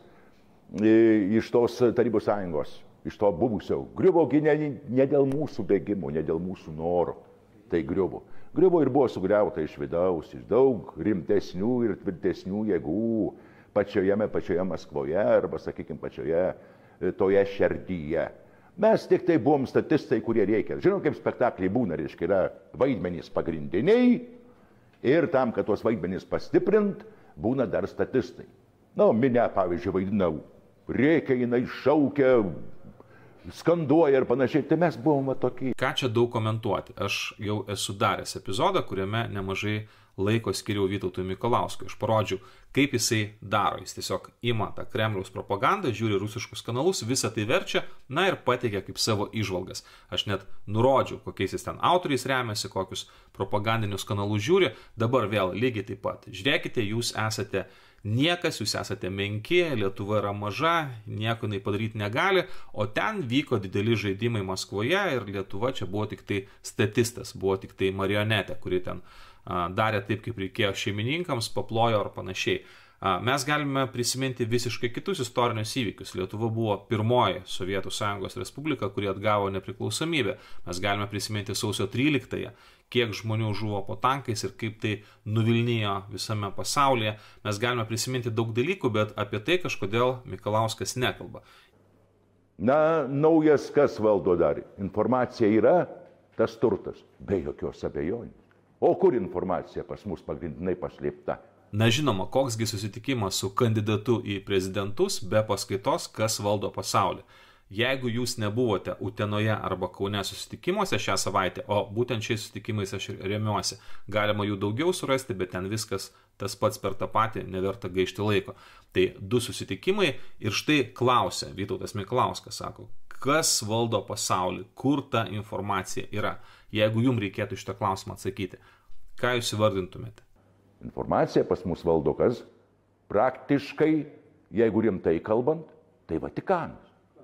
iš tos Tarybų sąjungos, iš to buvusio, griuvogi ne, ne dėl mūsų bėgimo, ne dėl mūsų noro, tai griuvo. Griuvo ir buvo sugriauta iš vidaus, iš daug rimtesnių ir tvirtesnių jėgų pačioje, pačioje Maskvoje arba, sakykime, pačioje toje šerdyje. Mes tik tai buvom statistai, kurie reikia. Žinom, kaip spektakliai būna, reiškia, yra vaidmenys pagrindiniai ir tam, kad tuos vaidmenys pastiprint, būna dar statistai. Na, minę, pavyzdžiui, vaidinau, reikia, jinai šaukia, skanduoja ir panašiai, tai mes buvome tokie. Ką čia daug komentuoti? Aš jau esu daręs epizodą, kuriame nemažai laiko skiriau Vytautui Mikalauskui. Aš parodžiau, kaip jisai daro. Jis tiesiog ima tą Kremliaus propagandą, žiūri rusiškus kanalus, visą tai verčia, na ir pateikia kaip savo įžvalgas. Aš net nurodžiau, kokiais jis ten autoriais remiasi, kokius propagandinius kanalus žiūri. Dabar vėl lygiai taip pat. Žiūrėkite, jūs esate niekas, jūs esate menki, Lietuva yra maža, nieko jinai padaryti negali, o ten vyko dideli žaidimai Maskvoje ir Lietuva čia buvo tik tai statistas, buvo tik tai marionetė, kuri ten a, darė taip, kaip reikėjo šeimininkams, paplojo ar panašiai. A, mes galime prisiminti visiškai kitus istorinius įvykius. Lietuva buvo pirmoji Sovietų sąjungos respublika, kuri atgavo nepriklausomybę. Mes galime prisiminti sausio tryliktąją, kiek žmonių žuvo po tankais ir kaip tai nuvilnijo visame pasaulyje. Mes galime prisiminti daug dalykų, bet apie tai kažkodėl Mikalauskas nekalba. Na, naujas kas valdo dar? Informacija yra tas turtas, be jokios abejonės. O kur informacija pas mus pagrindinai paslėpta? Na žinoma, koksgi susitikimas su kandidatu į prezidentus be paskaitos, kas valdo pasaulį. Jeigu jūs nebuvote Utenoje arba Kaune susitikimuose šią savaitę, o būtent šiais susitikimais aš remiuosi, galima jų daugiau surasti, bet ten viskas tas pats per tą patį, neverta gaišti laiko. Tai du susitikimai ir štai klausia, Vytautas Mikalauskas sako, kas valdo pasaulį, kur ta informacija yra. Jeigu jums reikėtų šitą klausimą atsakyti, ką jūs įvardintumėte? Informacija pas mus valdo kas? Praktiškai, jeigu rimtai kalbant, tai Vatikanas.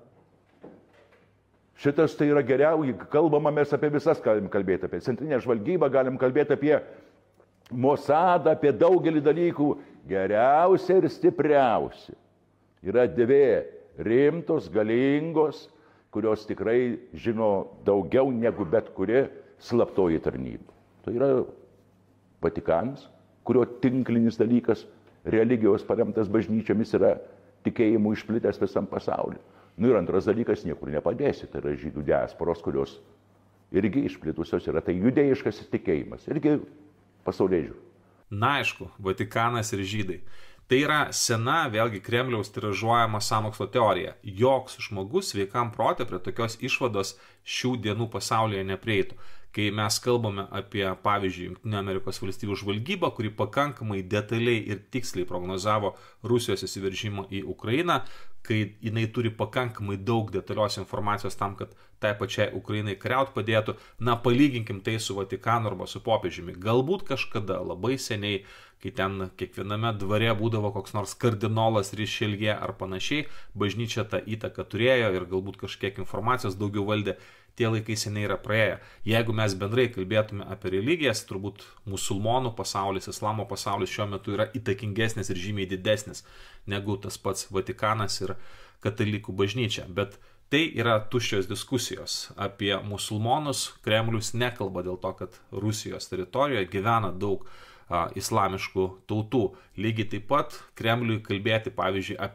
Šitas tai yra geriausiai, kalbama mes apie visas galim kalbėti, apie centrinę žvalgybą, galim kalbėti apie Mosadą, apie daugelį dalykų. Geriausia ir stipriausia yra dvi rimtos, galingos, kurios tikrai žino daugiau negu bet kuri slaptoji tarnyba. Tai yra Vatikanas, kurio tinklinis dalykas, religijos paremtas bažnyčiomis yra tikėjimų išplitęs visam pasauliu. Nu ir antras dalykas, niekur nepadėsi, tai yra žydų diasporos, kurios irgi išplitusios yra, tai judėjiškas tikėjimas, irgi pasaulyje žiūrė. Na aišku, Vatikanas ir žydai. Tai yra sena, vėlgi, Kremliaus tiražuojama sąmokslo teorija. Joks žmogus sveikam prote prie tokios išvados šių dienų pasaulyje neprieitų. Kai mes kalbame apie, pavyzdžiui, Junktinių Amerikos valstybių žvalgybą, kuri pakankamai detaliai ir tiksliai prognozavo Rusijos įsiveržimą į Ukrainą, kai jinai turi pakankamai daug detalios informacijos tam, kad tai pačiai Ukrainai kariaut padėtų, na, palyginkim tai su Vatikanu arba su popiežiumi. Galbūt kažkada labai seniai, kai ten kiekviename dvare būdavo koks nors kardinolas Rišeljė ar panašiai, bažnyčia tą įtaką turėjo ir galbūt kažkiek informacijos daugiau valdė. Tie laikai seniai yra praėję. Jeigu mes bendrai kalbėtume apie religijas, turbūt musulmonų pasaulis, islamo pasaulis šiuo metu yra įtakingesnis ir žymiai didesnis negu tas pats Vatikanas ir katalikų bažnyčia. Bet tai yra tuščios diskusijos. Apie musulmonus Kremlius nekalba dėl to, kad Rusijos teritorijoje gyvena daug a, islamiškų tautų. Lygiai taip pat Kremliui kalbėti, pavyzdžiui, apie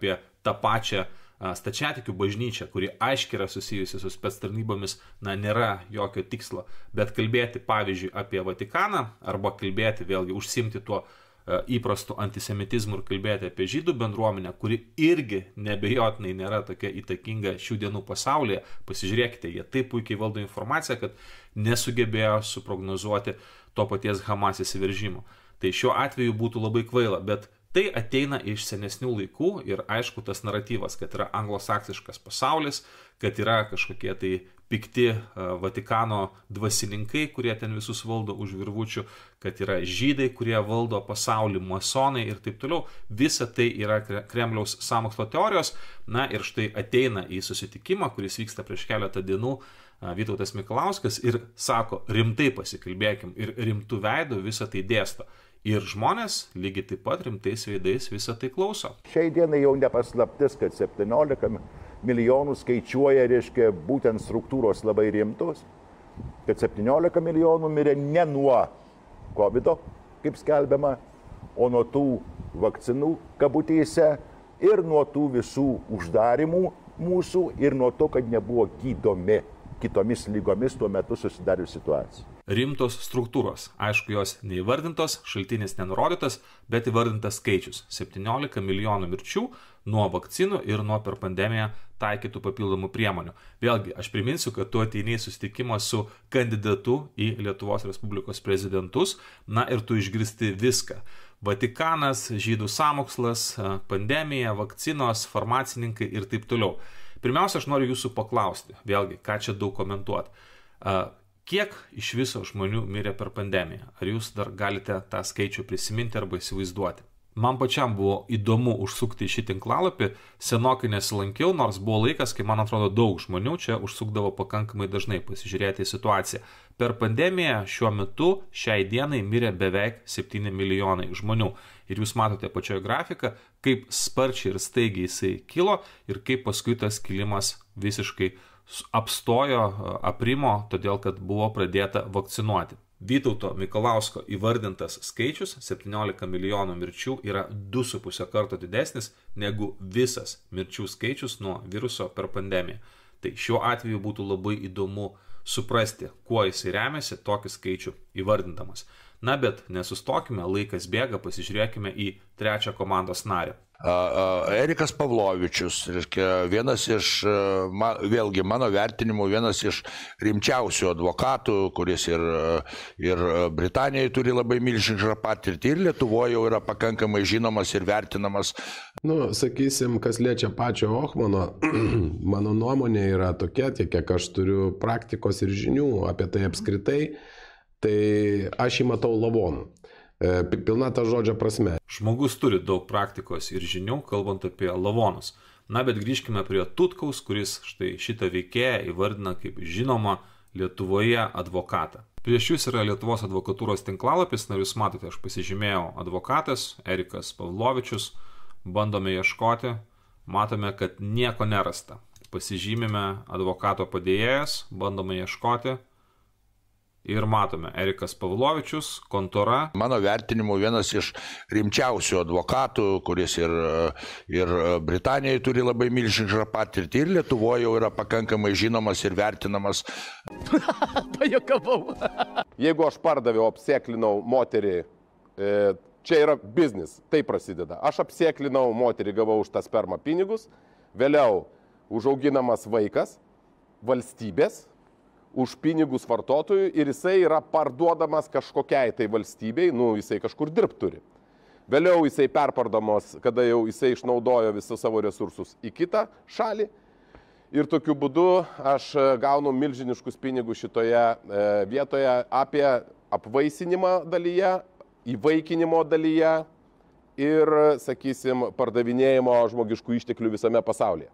tą pačią stačiatikių bažnyčią, kuri aiškiai yra susijusi su spec tarnybomis, na, nėra jokio tikslo, bet kalbėti, pavyzdžiui, apie Vatikaną arba kalbėti, vėlgi, užsimti tuo įprastu antisemitizmu ir kalbėti apie žydų bendruomenę, kuri irgi nebejotinai nėra tokia įtakinga šių dienų pasaulyje. Pasižiūrėkite, jie taip puikiai valdo informaciją, kad nesugebėjo suprognozuoti to paties Hamas įsiveržimo. Tai šiuo atveju būtų labai kvaila, bet tai ateina iš senesnių laikų ir aišku tas naratyvas, kad yra anglosaksiškas pasaulis, kad yra kažkokie tai pikti Vatikano dvasininkai, kurie ten visus valdo už virvučių, kad yra žydai, kurie valdo pasaulį, masonai ir taip toliau. Visa tai yra Kremliaus sąmokslo teorijos. Na ir štai ateina į susitikimą, kuris vyksta prieš keletą dienų, Vytautas Mikalauskas ir sako, rimtai pasikalbėkim ir rimtų veidų visą tai dėsto. Ir žmonės lygiai taip pat rimtais veidais visą tai klauso. Šiai dienai jau nepaslaptis, kad septyniolika milijonų skaičiuoja, reiškia, būtent struktūros labai rimtos, kad septyniolika milijonų mirė ne nuo kovido, kaip skelbiama, o nuo tų vakcinų kabutėse ir nuo tų visų uždarimų mūsų ir nuo to, kad nebuvo gydomi kitomis lygomis tuo metu susidarius situacija. Rimtos struktūros. Aišku, jos neįvardintos, šaltinis nenurodytas, bet įvardintas skaičius. septyniolika milijonų mirčių nuo vakcinų ir nuo per pandemiją taikytų papildomų priemonių. Vėlgi, aš priminsiu, kad tu ateini į susitikimą su kandidatu į Lietuvos Respublikos prezidentus, na ir tu išgirsti viską. Vatikanas, žydų sąmokslas, pandemija, vakcinos, farmacininkai ir taip toliau. Pirmiausia, aš noriu jūsų paklausti, vėlgi, ką čia daug komentuoti. Kiek iš viso žmonių mirė per pandemiją? Ar jūs dar galite tą skaičių prisiminti arba įsivaizduoti? Man pačiam buvo įdomu užsukti į šį tinklalapį, senokai nesilankiau, nors buvo laikas, kai man atrodo daug žmonių čia užsukdavo pakankamai dažnai pasižiūrėti į situaciją. Per pandemiją šiuo metu šiai dienai mirė beveik septyni milijonai žmonių. Ir jūs matote pačioje grafiką, kaip sparčiai ir staigiai jisai kilo ir kaip paskui tas kilimas visiškai apstojo, aprimo, todėl kad buvo pradėta vakcinuoti. Vytauto Mikalausko įvardintas skaičius septyniolika milijonų mirčių yra du su puse karto didesnis negu visas mirčių skaičius nuo viruso per pandemiją. Tai šiuo atveju būtų labai įdomu suprasti, kuo jisai remiasi tokį skaičių įvardindamas. Na bet nesustokime, laikas bėga, pasižiūrėkime į trečią komandos narį. Erikas Pavlovičius, vienas iš, vėlgi mano vertinimu, vienas iš rimčiausių advokatų, kuris ir, ir Britanijoje turi labai milžinišką patirtį ir Lietuvoje jau yra pakankamai žinomas ir vertinamas. Nu, sakysim, kas liečia pačio Ohmano, mano nuomonė yra tokia, tiek kiek aš turiu praktikos ir žinių apie tai apskritai, tai aš jį matau lavonu. Pilna ta žodžio prasme. Žmogus turi daug praktikos ir žinių, kalbant apie lavonus. Na, bet grįžkime prie Tutkaus, kuris štai šitą veikėją įvardina kaip žinoma Lietuvoje advokatą. Prieš jūs yra Lietuvos advokatūros tinklalapis, na jūs matote, aš pasižymėjau advokatas, Erikas Pavlovičius, bandome ieškoti, matome, kad nieko nerasta. Pasižymime advokato padėjėjas, bandome ieškoti. Ir matome, Erikas Pavlovičius, kontora. Mano vertinimu vienas iš rimčiausių advokatų, kuris ir, ir Britanijoje turi labai milžinišką patirtį ir Lietuvoje jau yra pakankamai žinomas ir vertinamas. Pajokavau. Jeigu aš pardaviau, apsėklinau moterį, čia yra biznis, tai prasideda. Aš apsėklinau moterį, gavau už tą spermą pinigus, vėliau užauginamas vaikas, valstybės, už pinigus vartotojų ir jisai yra parduodamas kažkokiai tai valstybei, nu jisai kažkur dirbt turi. Vėliau jisai perpardamas, kada jau jisai išnaudojo visus savo resursus į kitą šalį ir tokiu būdu aš gaunu milžiniškus pinigus šitoje e, vietoje apie apvaisinimą dalyje, įvaikinimo dalyje ir, sakysim, pardavinėjimo žmogiškų išteklių visame pasaulyje.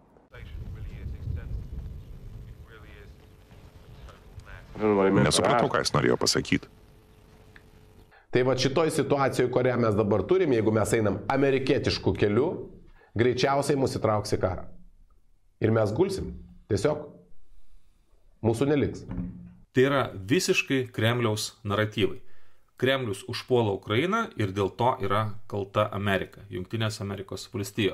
Nesupratau, ką jis norėjo pasakyti. Tai va šitoj situacijoje, kurią mes dabar turim, jeigu mes einam amerikietiškų kelių, greičiausiai mus įtrauks į karą. Ir mes gulsim. Tiesiog mūsų neliks. Tai yra visiškai Kremliaus naratyvai. Kremlius užpuola Ukrainą ir dėl to yra kalta Amerika, Jungtinės Amerikos valstijos.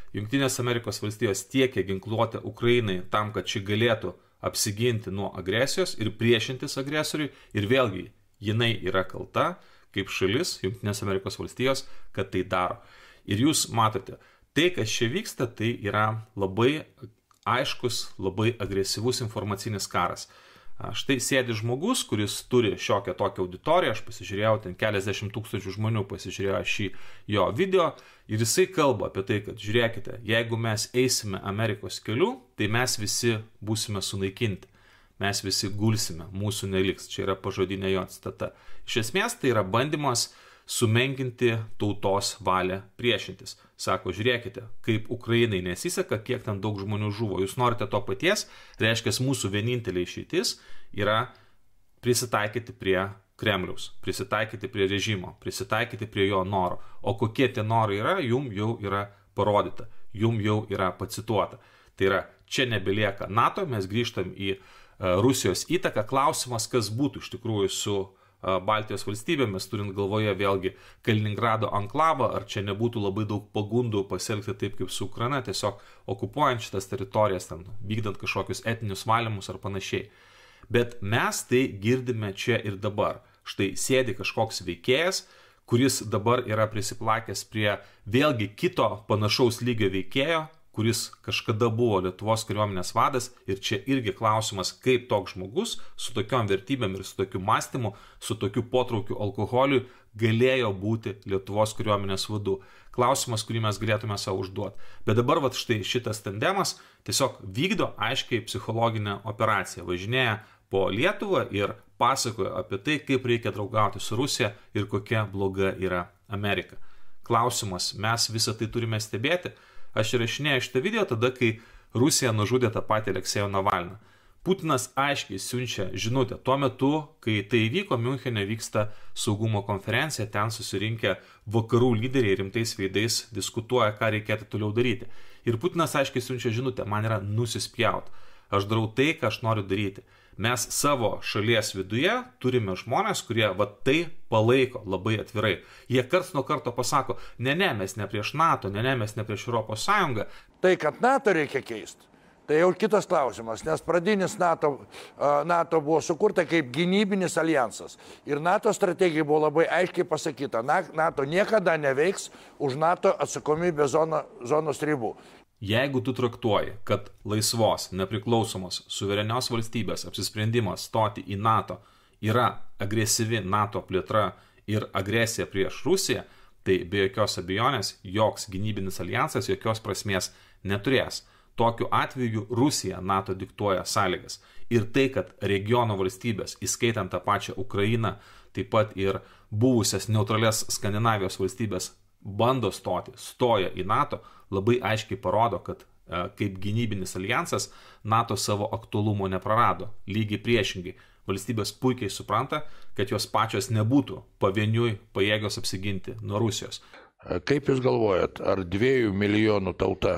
Jungtinės Amerikos valstijos tiekia ginkluotę Ukrainai tam, kad ši galėtų apsiginti nuo agresijos ir priešintis agresoriui. Ir vėlgi, jinai yra kalta kaip šalis, Jungtinės Amerikos valstijos, kad tai daro. Ir jūs matote, tai, kas čia vyksta, tai yra labai aiškus, labai agresyvus informacinis karas. Štai sėdi žmogus, kuris turi šiokią tokią auditoriją, aš pasižiūrėjau, ten keliasdešimt tūkstančių žmonių pasižiūrėjo šį jo video ir jisai kalba apie tai, kad žiūrėkite, jeigu mes eisime Amerikos keliu, tai mes visi būsime sunaikinti, mes visi gulsime, mūsų neliks. Čia yra pažodinė jo citata. Iš esmės tai yra bandymas sumenkinti tautos valią priešintis. Sako, žiūrėkite, kaip Ukrainai nesiseka, kiek ten daug žmonių žuvo. Jūs norite to paties, reiškia, mūsų vienintelė išeitis yra prisitaikyti prie Kremliaus, prisitaikyti prie režimo, prisitaikyti prie jo noro. O kokie tie norai yra, jum jau yra parodyta, jum jau yra pacituota. Tai yra, čia nebelieka NATO, mes grįžtam į uh, Rusijos įtaką. Klausimas, kas būtų iš tikrųjų su Baltijos valstybėmis, turint galvoje vėlgi Kaliningrado anklavą, ar čia nebūtų labai daug pagundų pasielgti taip kaip su Ukraina, tiesiog okupuojant šitas teritorijas, ten, vykdant kažkokius etinius valymus ar panašiai. Bet mes tai girdime čia ir dabar. Štai sėdi kažkoks veikėjas, kuris dabar yra prisiplakęs prie vėlgi kito panašaus lygio veikėjo, kuris kažkada buvo Lietuvos kariuomenės vadas, ir čia irgi klausimas, kaip toks žmogus su tokiom vertybėm ir su tokiu mąstymu, su tokiu potraukiu alkoholiui galėjo būti Lietuvos kariuomenės vadu. Klausimas, kurį mes galėtume savo užduoti. Bet dabar vat štai šitas tandemas tiesiog vykdo aiškiai psichologinę operaciją, važinėja po Lietuvą ir pasakoja apie tai, kaip reikia draugauti su Rusija ir kokia bloga yra Amerika. Klausimas, mes visą tai turime stebėti. Aš įrašinėjau šitą video tada, kai Rusija nužudė tą patį Aleksejų Navalną. Putinas aiškiai siunčia žinutę. Tuo metu, kai tai įvyko, Miunchene vyksta saugumo konferencija, ten susirinkę vakarų lyderiai rimtais veidais diskutuoja, ką reikėtų toliau daryti. Ir Putinas aiškiai siunčia žinutę, man yra nusispjaut. Aš darau tai, ką aš noriu daryti. Mes savo šalies viduje turime žmonės, kurie va tai palaiko labai atvirai. Jie karts nuo karto pasako, ne, ne, mes ne prieš NATO, ne, ne, mes ne prieš Europos Sąjungą. Tai, kad NATO reikia keisti, tai jau kitas klausimas, nes pradinis NATO, NATO buvo sukurta kaip gynybinis alijansas. Ir NATO strategija buvo labai aiškiai pasakyta, NATO niekada neveiks už NATO atsakomybės zono, zonos ribų. Jeigu tu traktuoji, kad laisvos, nepriklausomos, suverenios valstybės apsisprendimas stoti į NATO yra agresyvi NATO plėtra ir agresija prieš Rusiją, tai be jokios abejonės joks gynybinis alijansas jokios prasmės neturės. Tokiu atveju Rusija NATO diktuoja sąlygas. Ir tai, kad regiono valstybės, įskaitant tą pačią Ukrainą, taip pat ir buvusias neutralias Skandinavijos valstybės bando stoti, stoja į NATO, labai aiškiai parodo, kad e, kaip gynybinis alijansas NATO savo aktualumo neprarado. Lygiai priešingai, valstybės puikiai supranta, kad jos pačios nebūtų pavieniui pajėgios apsiginti nuo Rusijos. Kaip jūs galvojat, ar dviejų milijonų tauta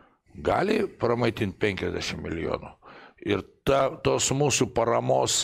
gali pramaitinti penkiasdešimt milijonų? Ir ta, tos mūsų paramos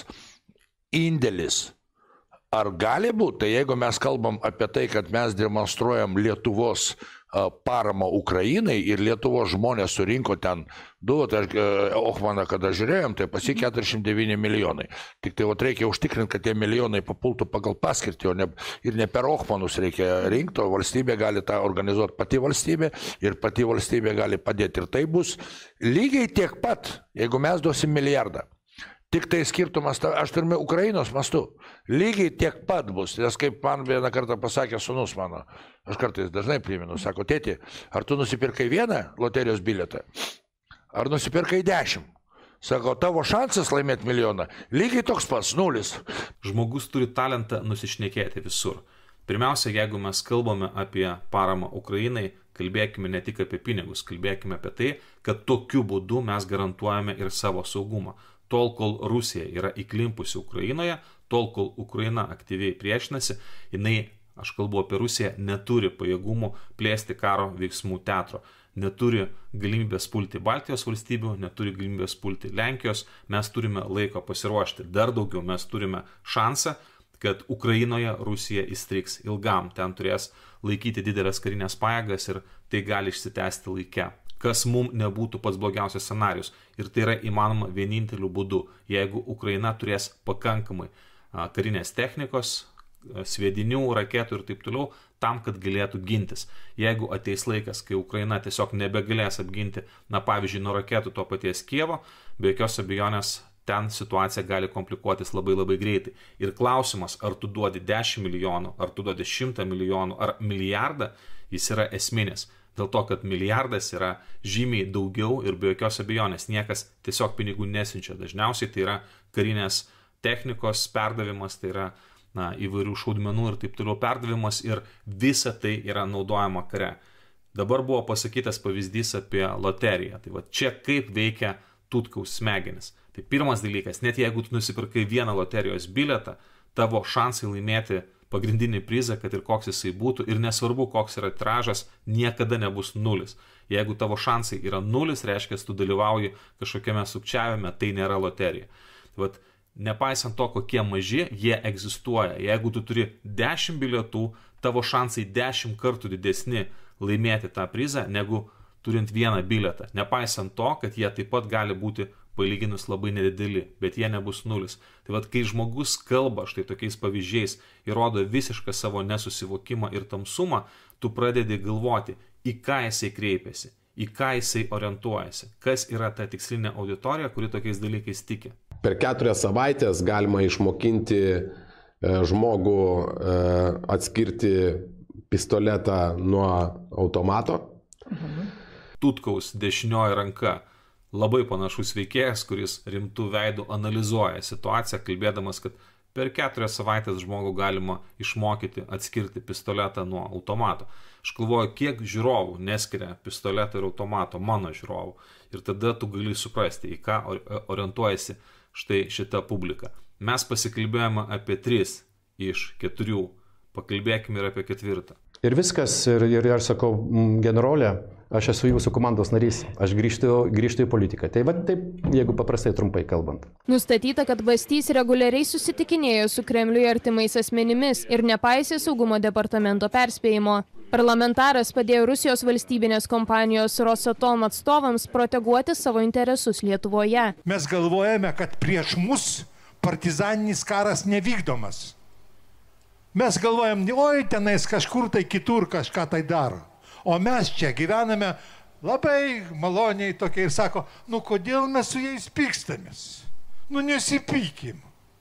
indėlis, ar gali būti, tai jeigu mes kalbam apie tai, kad mes demonstruojam Lietuvos paramą Ukrainai ir Lietuvos žmonės surinko ten, du, tai Ochmaną, kada žiūrėjom, tai pasi keturiasdešimt devyni milijonai. Tik tai vat reikia užtikrinti, kad tie milijonai papultų pagal paskirtį, o ne, ir ne per Ochmanus reikia rinkti, o valstybė gali tą organizuoti pati valstybė ir pati valstybė gali padėti. Ir tai bus lygiai tiek pat, jeigu mes duosim milijardą. Tik tai skirtumas, aš turime Ukrainos mastu, lygiai tiek pat bus, nes kaip man vieną kartą pasakė sūnus mano, aš kartais dažnai primenu, sako, tėti, ar tu nusipirkai vieną loterijos bilietą, ar nusipirkai dešimt? Sako, tavo šansas laimėti milijoną, lygiai toks pats, nulis. Žmogus turi talentą nusišnekėti visur. Pirmiausia, jeigu mes kalbame apie paramą Ukrainai, kalbėkime ne tik apie pinigus, kalbėkime apie tai, kad tokiu būdu mes garantuojame ir savo saugumą. Tol, kol Rusija yra įklimpusi Ukrainoje, tol, kol Ukraina aktyviai priešinasi, jinai, aš kalbu apie Rusiją, neturi pajėgumų plėsti karo veiksmų teatro, neturi galimybės pulti Baltijos valstybių, neturi galimybės pulti Lenkijos, mes turime laiko pasiruošti. Dar daugiau mes turime šansą, kad Ukrainoje Rusija įstriks ilgam, ten turės laikyti didelės karinės pajėgas ir tai gali išsitęsti laike. Kas mums nebūtų pats blogiausias scenarius. Ir tai yra įmanoma vieninteliu būdu, jeigu Ukraina turės pakankamai karinės technikos, sviedinių, raketų ir taip toliau, tam, kad galėtų gintis. Jeigu ateis laikas, kai Ukraina tiesiog nebegalės apginti, na pavyzdžiui, nuo raketų to paties Kievo, be jokios abejonės ten situacija gali komplikuotis labai labai greitai. Ir klausimas, ar tu duodi dešimt milijonų, ar tu duodi šimtą milijonų, ar milijardą, jis yra esminis. Dėl to, kad milijardas yra žymiai daugiau ir be jokios abejonės niekas tiesiog pinigų nesiunčia. Dažniausiai tai yra karinės technikos perdavimas, tai yra na, įvairių šaudmenų ir taip toliau perdavimas ir visa tai yra naudojama kare. Dabar buvo pasakytas pavyzdys apie loteriją. Tai va čia kaip veikia Tutkaus smegenis. Tai pirmas dalykas, net jeigu tu nusipirkai vieną loterijos bilietą, tavo šansai laimėti pagrindinį prizą, kad ir koks jisai būtų, ir nesvarbu, koks yra tiražas, niekada nebus nulis. Jeigu tavo šansai yra nulis, reiškia, tu dalyvauji kažkokiame sukčiavime, tai nėra loterija. Tai vat, nepaisant to, kokie maži, jie egzistuoja. Jeigu tu turi dešimt bilietų, tavo šansai dešimt kartų didesni laimėti tą prizą, negu turint vieną bilietą. Nepaisant to, kad jie taip pat gali būti palyginus labai nedideli, bet jie nebus nulis. Tai vad, kai žmogus kalba štai tokiais pavyzdžiais ir rodo visišką savo nesusivokimą ir tamsumą, tu pradedi galvoti, į ką jisai kreipiasi, į ką jisai orientuojasi, kas yra ta tikslinė auditorija, kuri tokiais dalykais tiki. Per keturias savaitės galima išmokinti žmogų atskirti pistoletą nuo automato. Mhm. Tutkaus dešinioji ranka. Labai panašus veikėjas, kuris rimtų veidų analizuoja situaciją, kalbėdamas, kad per keturias savaitės žmogų galima išmokyti atskirti pistoletą nuo automato. Aš galvoju, kiek žiūrovų neskiria pistoletą ir automato, mano žiūrovų. Ir tada tu gali suprasti, į ką orientuojasi štai šita publika. Mes pasikalbėjome apie tris iš keturių, pakalbėkime ir apie ketvirtą. Ir viskas, ir, ir aš sakau, generolė, aš esu jūsų komandos narys, aš grįžtu, grįžtu į politiką. Tai va taip, jeigu paprastai trumpai kalbant. Nustatyta, kad Bastys reguliariai susitikinėjo su Kremliui artimais asmenimis ir nepaisė saugumo departamento perspėjimo. Parlamentaras padėjo Rusijos valstybinės kompanijos Rosatom atstovams proteguoti savo interesus Lietuvoje. Mes galvojame, kad prieš mus partizaninis karas nevykdomas. Mes galvojam, oi, tenais kažkur tai kitur kažką tai daro. O mes čia gyvename labai maloniai tokie ir sako, nu kodėl mes su jais pykstamės? Nu nesipykim.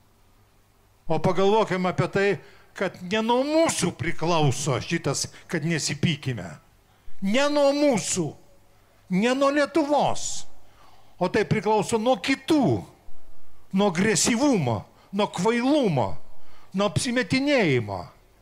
O pagalvokim apie tai, kad ne nuo mūsų priklauso šitas, kad nesipykime. Ne nuo mūsų, ne nuo Lietuvos. O tai priklauso nuo kitų, nuo agresyvumo, nuo kvailumo, nuo apsimetinėjimo.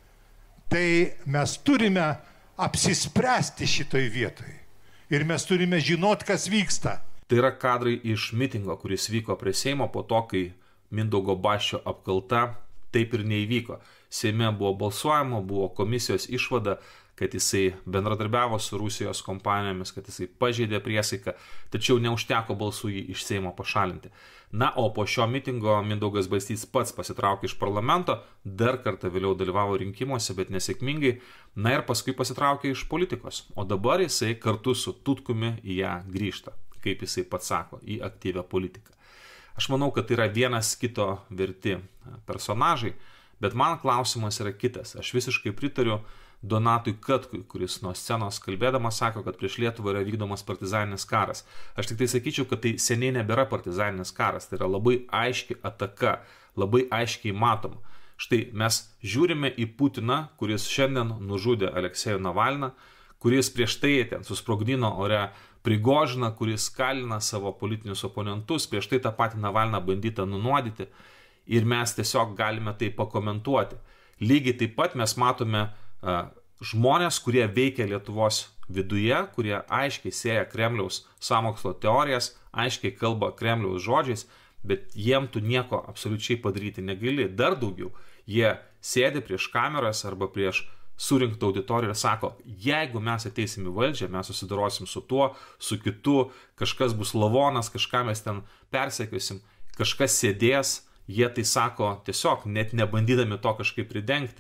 Tai mes turime apsispręsti šitoj vietoj. Ir mes turime žinot, kas vyksta. Tai yra kadrai iš mitingo, kuris vyko prie Seimo po to, kai Mindaugo Basčio apkalta taip ir neįvyko. Seime buvo balsuojama, buvo komisijos išvada, kad jisai bendradarbiavo su Rusijos kompanijomis, kad jisai pažeidė priesaiką, tačiau neužteko balsų jį iš Seimo pašalinti. Na, o po šio mitingo Mindaugas Bastys pats pasitraukė iš parlamento, dar kartą vėliau dalyvavo rinkimuose, bet nesėkmingai, na ir paskui pasitraukė iš politikos. O dabar jisai kartu su Tutkumi į ją grįžta, kaip jisai pats sako, į aktyvią politiką. Aš manau, kad tai yra vienas kito verti personažai, bet man klausimas yra kitas. Aš visiškai pritariu Donatui Katkui, kuris nuo scenos kalbėdamas sako, kad prieš Lietuvą yra vykdomas partizaninis karas. Aš tik tai sakyčiau, kad tai seniai nebėra partizaninis karas, tai yra labai aiški ataka, labai aiškiai matoma. Štai mes žiūrime į Putiną, kuris šiandien nužudė Aleksejų Navalną, kuris prieš tai ten susprogdino ore Prigožiną, kuris kalina savo politinius oponentus, prieš tai tą patį Navalną bandyta nunuodyti ir mes tiesiog galime tai pakomentuoti. Lygiai taip pat mes matome žmonės, kurie veikia Lietuvos viduje, kurie aiškiai sėja Kremliaus sąmokslo teorijas, aiškiai kalba Kremliaus žodžiais, bet jiem tu nieko absoliučiai padaryti negali. Dar daugiau, jie sėdi prieš kameras arba prieš surinktą auditoriją ir sako, jeigu mes ateisim į valdžią, mes susidarosim su tuo, su kitu, kažkas bus lavonas, kažką mes ten persekiosim, kažkas sėdės, jie tai sako tiesiog net nebandydami to kažkaip pridengti.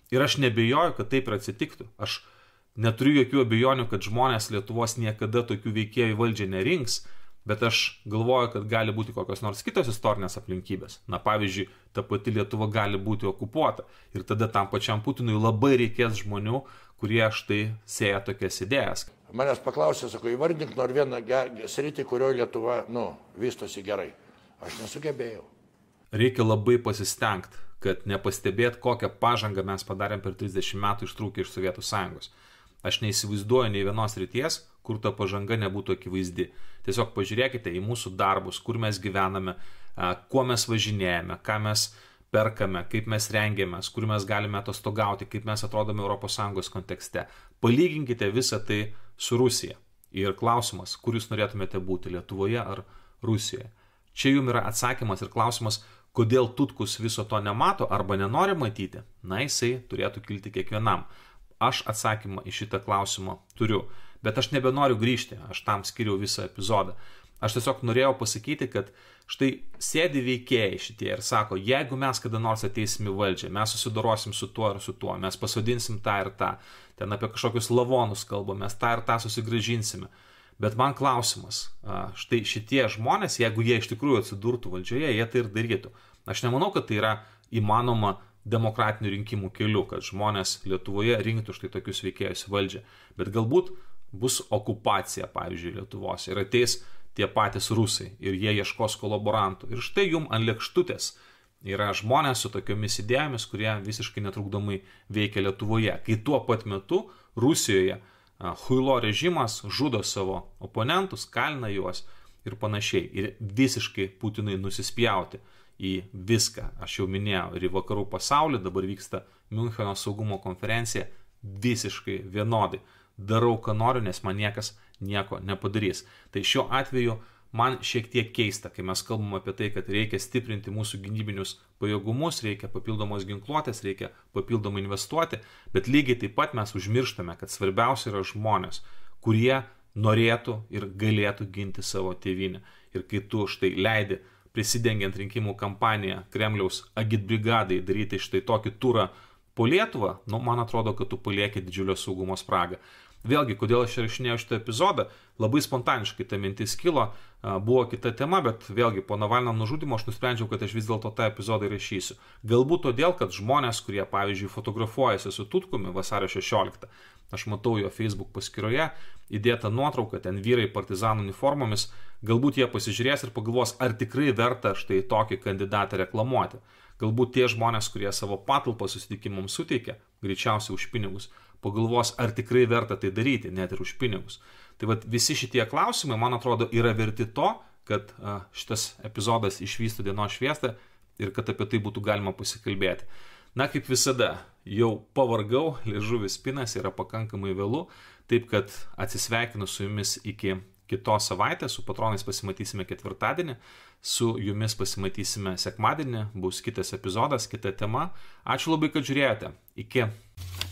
Ir aš nebejoju, kad taip ir atsitiktų. Aš neturiu jokių abejonių, kad žmonės Lietuvos niekada tokių veikėjų valdžią nerinks, bet aš galvoju, kad gali būti kokios nors kitos istorinės aplinkybės. Na, pavyzdžiui, ta pati Lietuva gali būti okupuota ir tada tam pačiam Putinui labai reikės žmonių, kurie štai sėja tokias idėjas. Manęs paklausė, sako, įvardink nor vieną sritį, kurioje Lietuva, nu, vystosi gerai. Aš nesugebėjau. Reikia labai pasistengti, kad nepastebėt, kokią pažangą mes padarėm per trisdešimt metų ištrūkę iš Sovietų Sąjungos. Aš neįsivaizduoju nei vienos ryties, kur ta pažanga nebūtų akivaizdi. Tiesiog pažiūrėkite į mūsų darbus, kur mes gyvename, kuo mes važinėjame, ką mes perkame, kaip mes rengiamės, kur mes galime atostogauti, kaip mes atrodome Europos Sąjungos kontekste. Palyginkite visą tai su Rusija. Ir klausimas, kur jūs norėtumėte būti, Lietuvoje ar Rusijoje. Čia jums yra atsakymas ir klausimas, kodėl Tutkus viso to nemato arba nenori matyti. Na, jisai turėtų kilti kiekvienam. Aš atsakymą į šitą klausimą turiu, bet aš nebenoriu grįžti, aš tam skiriau visą epizodą. Aš tiesiog norėjau pasakyti, kad štai sėdi veikėjai šitie ir sako, jeigu mes kada nors ateisim į valdžią, mes susidorosim su tuo ir su tuo, mes pasodinsim tą ir tą, ten apie kažkokius lavonus kalbam, mes tą ir tą susigrąžinsime. Bet man klausimas, štai šitie žmonės, jeigu jie iš tikrųjų atsidurtų valdžioje, jie tai ir darytų. Aš nemanau, kad tai yra įmanoma demokratinių rinkimų keliu, kad žmonės Lietuvoje rinktų štai tokius veikėjus valdžią. Bet galbūt bus okupacija, pavyzdžiui, Lietuvos ir ateis tie patys rusai ir jie ieškos kolaborantų. Ir štai jum ant lėkštutės yra žmonės su tokiomis idėjomis, kurie visiškai netrukdomai veikia Lietuvoje. Kai tuo pat metu Rusijoje Huilo režimas žudo savo oponentus, kalina juos ir panašiai. Ir visiškai Putinui nusispjauti į viską. Aš jau minėjau, ir į vakarų pasaulį, dabar vyksta Miuncheno saugumo konferencija, visiškai vienodai. Darau, ką noriu, nes man niekas nieko nepadarys. Tai šiuo atveju man šiek tiek keista, kai mes kalbam apie tai, kad reikia stiprinti mūsų gynybinius pajėgumus, reikia papildomos ginkluotės, reikia papildomai investuoti, bet lygiai taip pat mes užmirštame, kad svarbiausia yra žmonės, kurie norėtų ir galėtų ginti savo tėvynę. Ir kai tu štai leidi, prisidengiant rinkimų kampaniją Kremliaus agitbrigadai daryti štai tokį turą po Lietuvą, nu, man atrodo, kad tu palieki didžiulio saugumo spragą. Vėlgi, kodėl aš įrašinėjau šitą epizodą, labai spontaniškai ta mintis kilo, buvo kita tema, bet vėlgi po Navalno nužudymo aš nusprendžiau, kad aš vis dėlto tą epizodą įrašysiu. Galbūt todėl, kad žmonės, kurie, pavyzdžiui, fotografuojasi su Tutkumi vasario šešioliktą, aš matau jo Facebook paskyroje įdėtą nuotrauką, ten vyrai partizanų uniformomis, galbūt jie pasižiūrės ir pagalvos, ar tikrai verta štai tokį kandidatą reklamuoti. Galbūt tie žmonės, kurie savo patalpą susitikimams suteikia, greičiausiai už pinigus, pagalvos, ar tikrai verta tai daryti, net ir už pinigus. Tai vat, visi šitie klausimai, man atrodo, yra verti to, kad a, šitas epizodas išvystų dienos šviesą ir kad apie tai būtų galima pasikalbėti. Na, kaip visada, jau pavargau, liežuvis pinasi, yra pakankamai vėlu, taip kad atsisveikinu su jumis iki kitos savaitės, su patronais pasimatysime ketvirtadienį, su jumis pasimatysime sekmadienį, bus kitas epizodas, kita tema. Ačiū labai, kad žiūrėjote. Iki.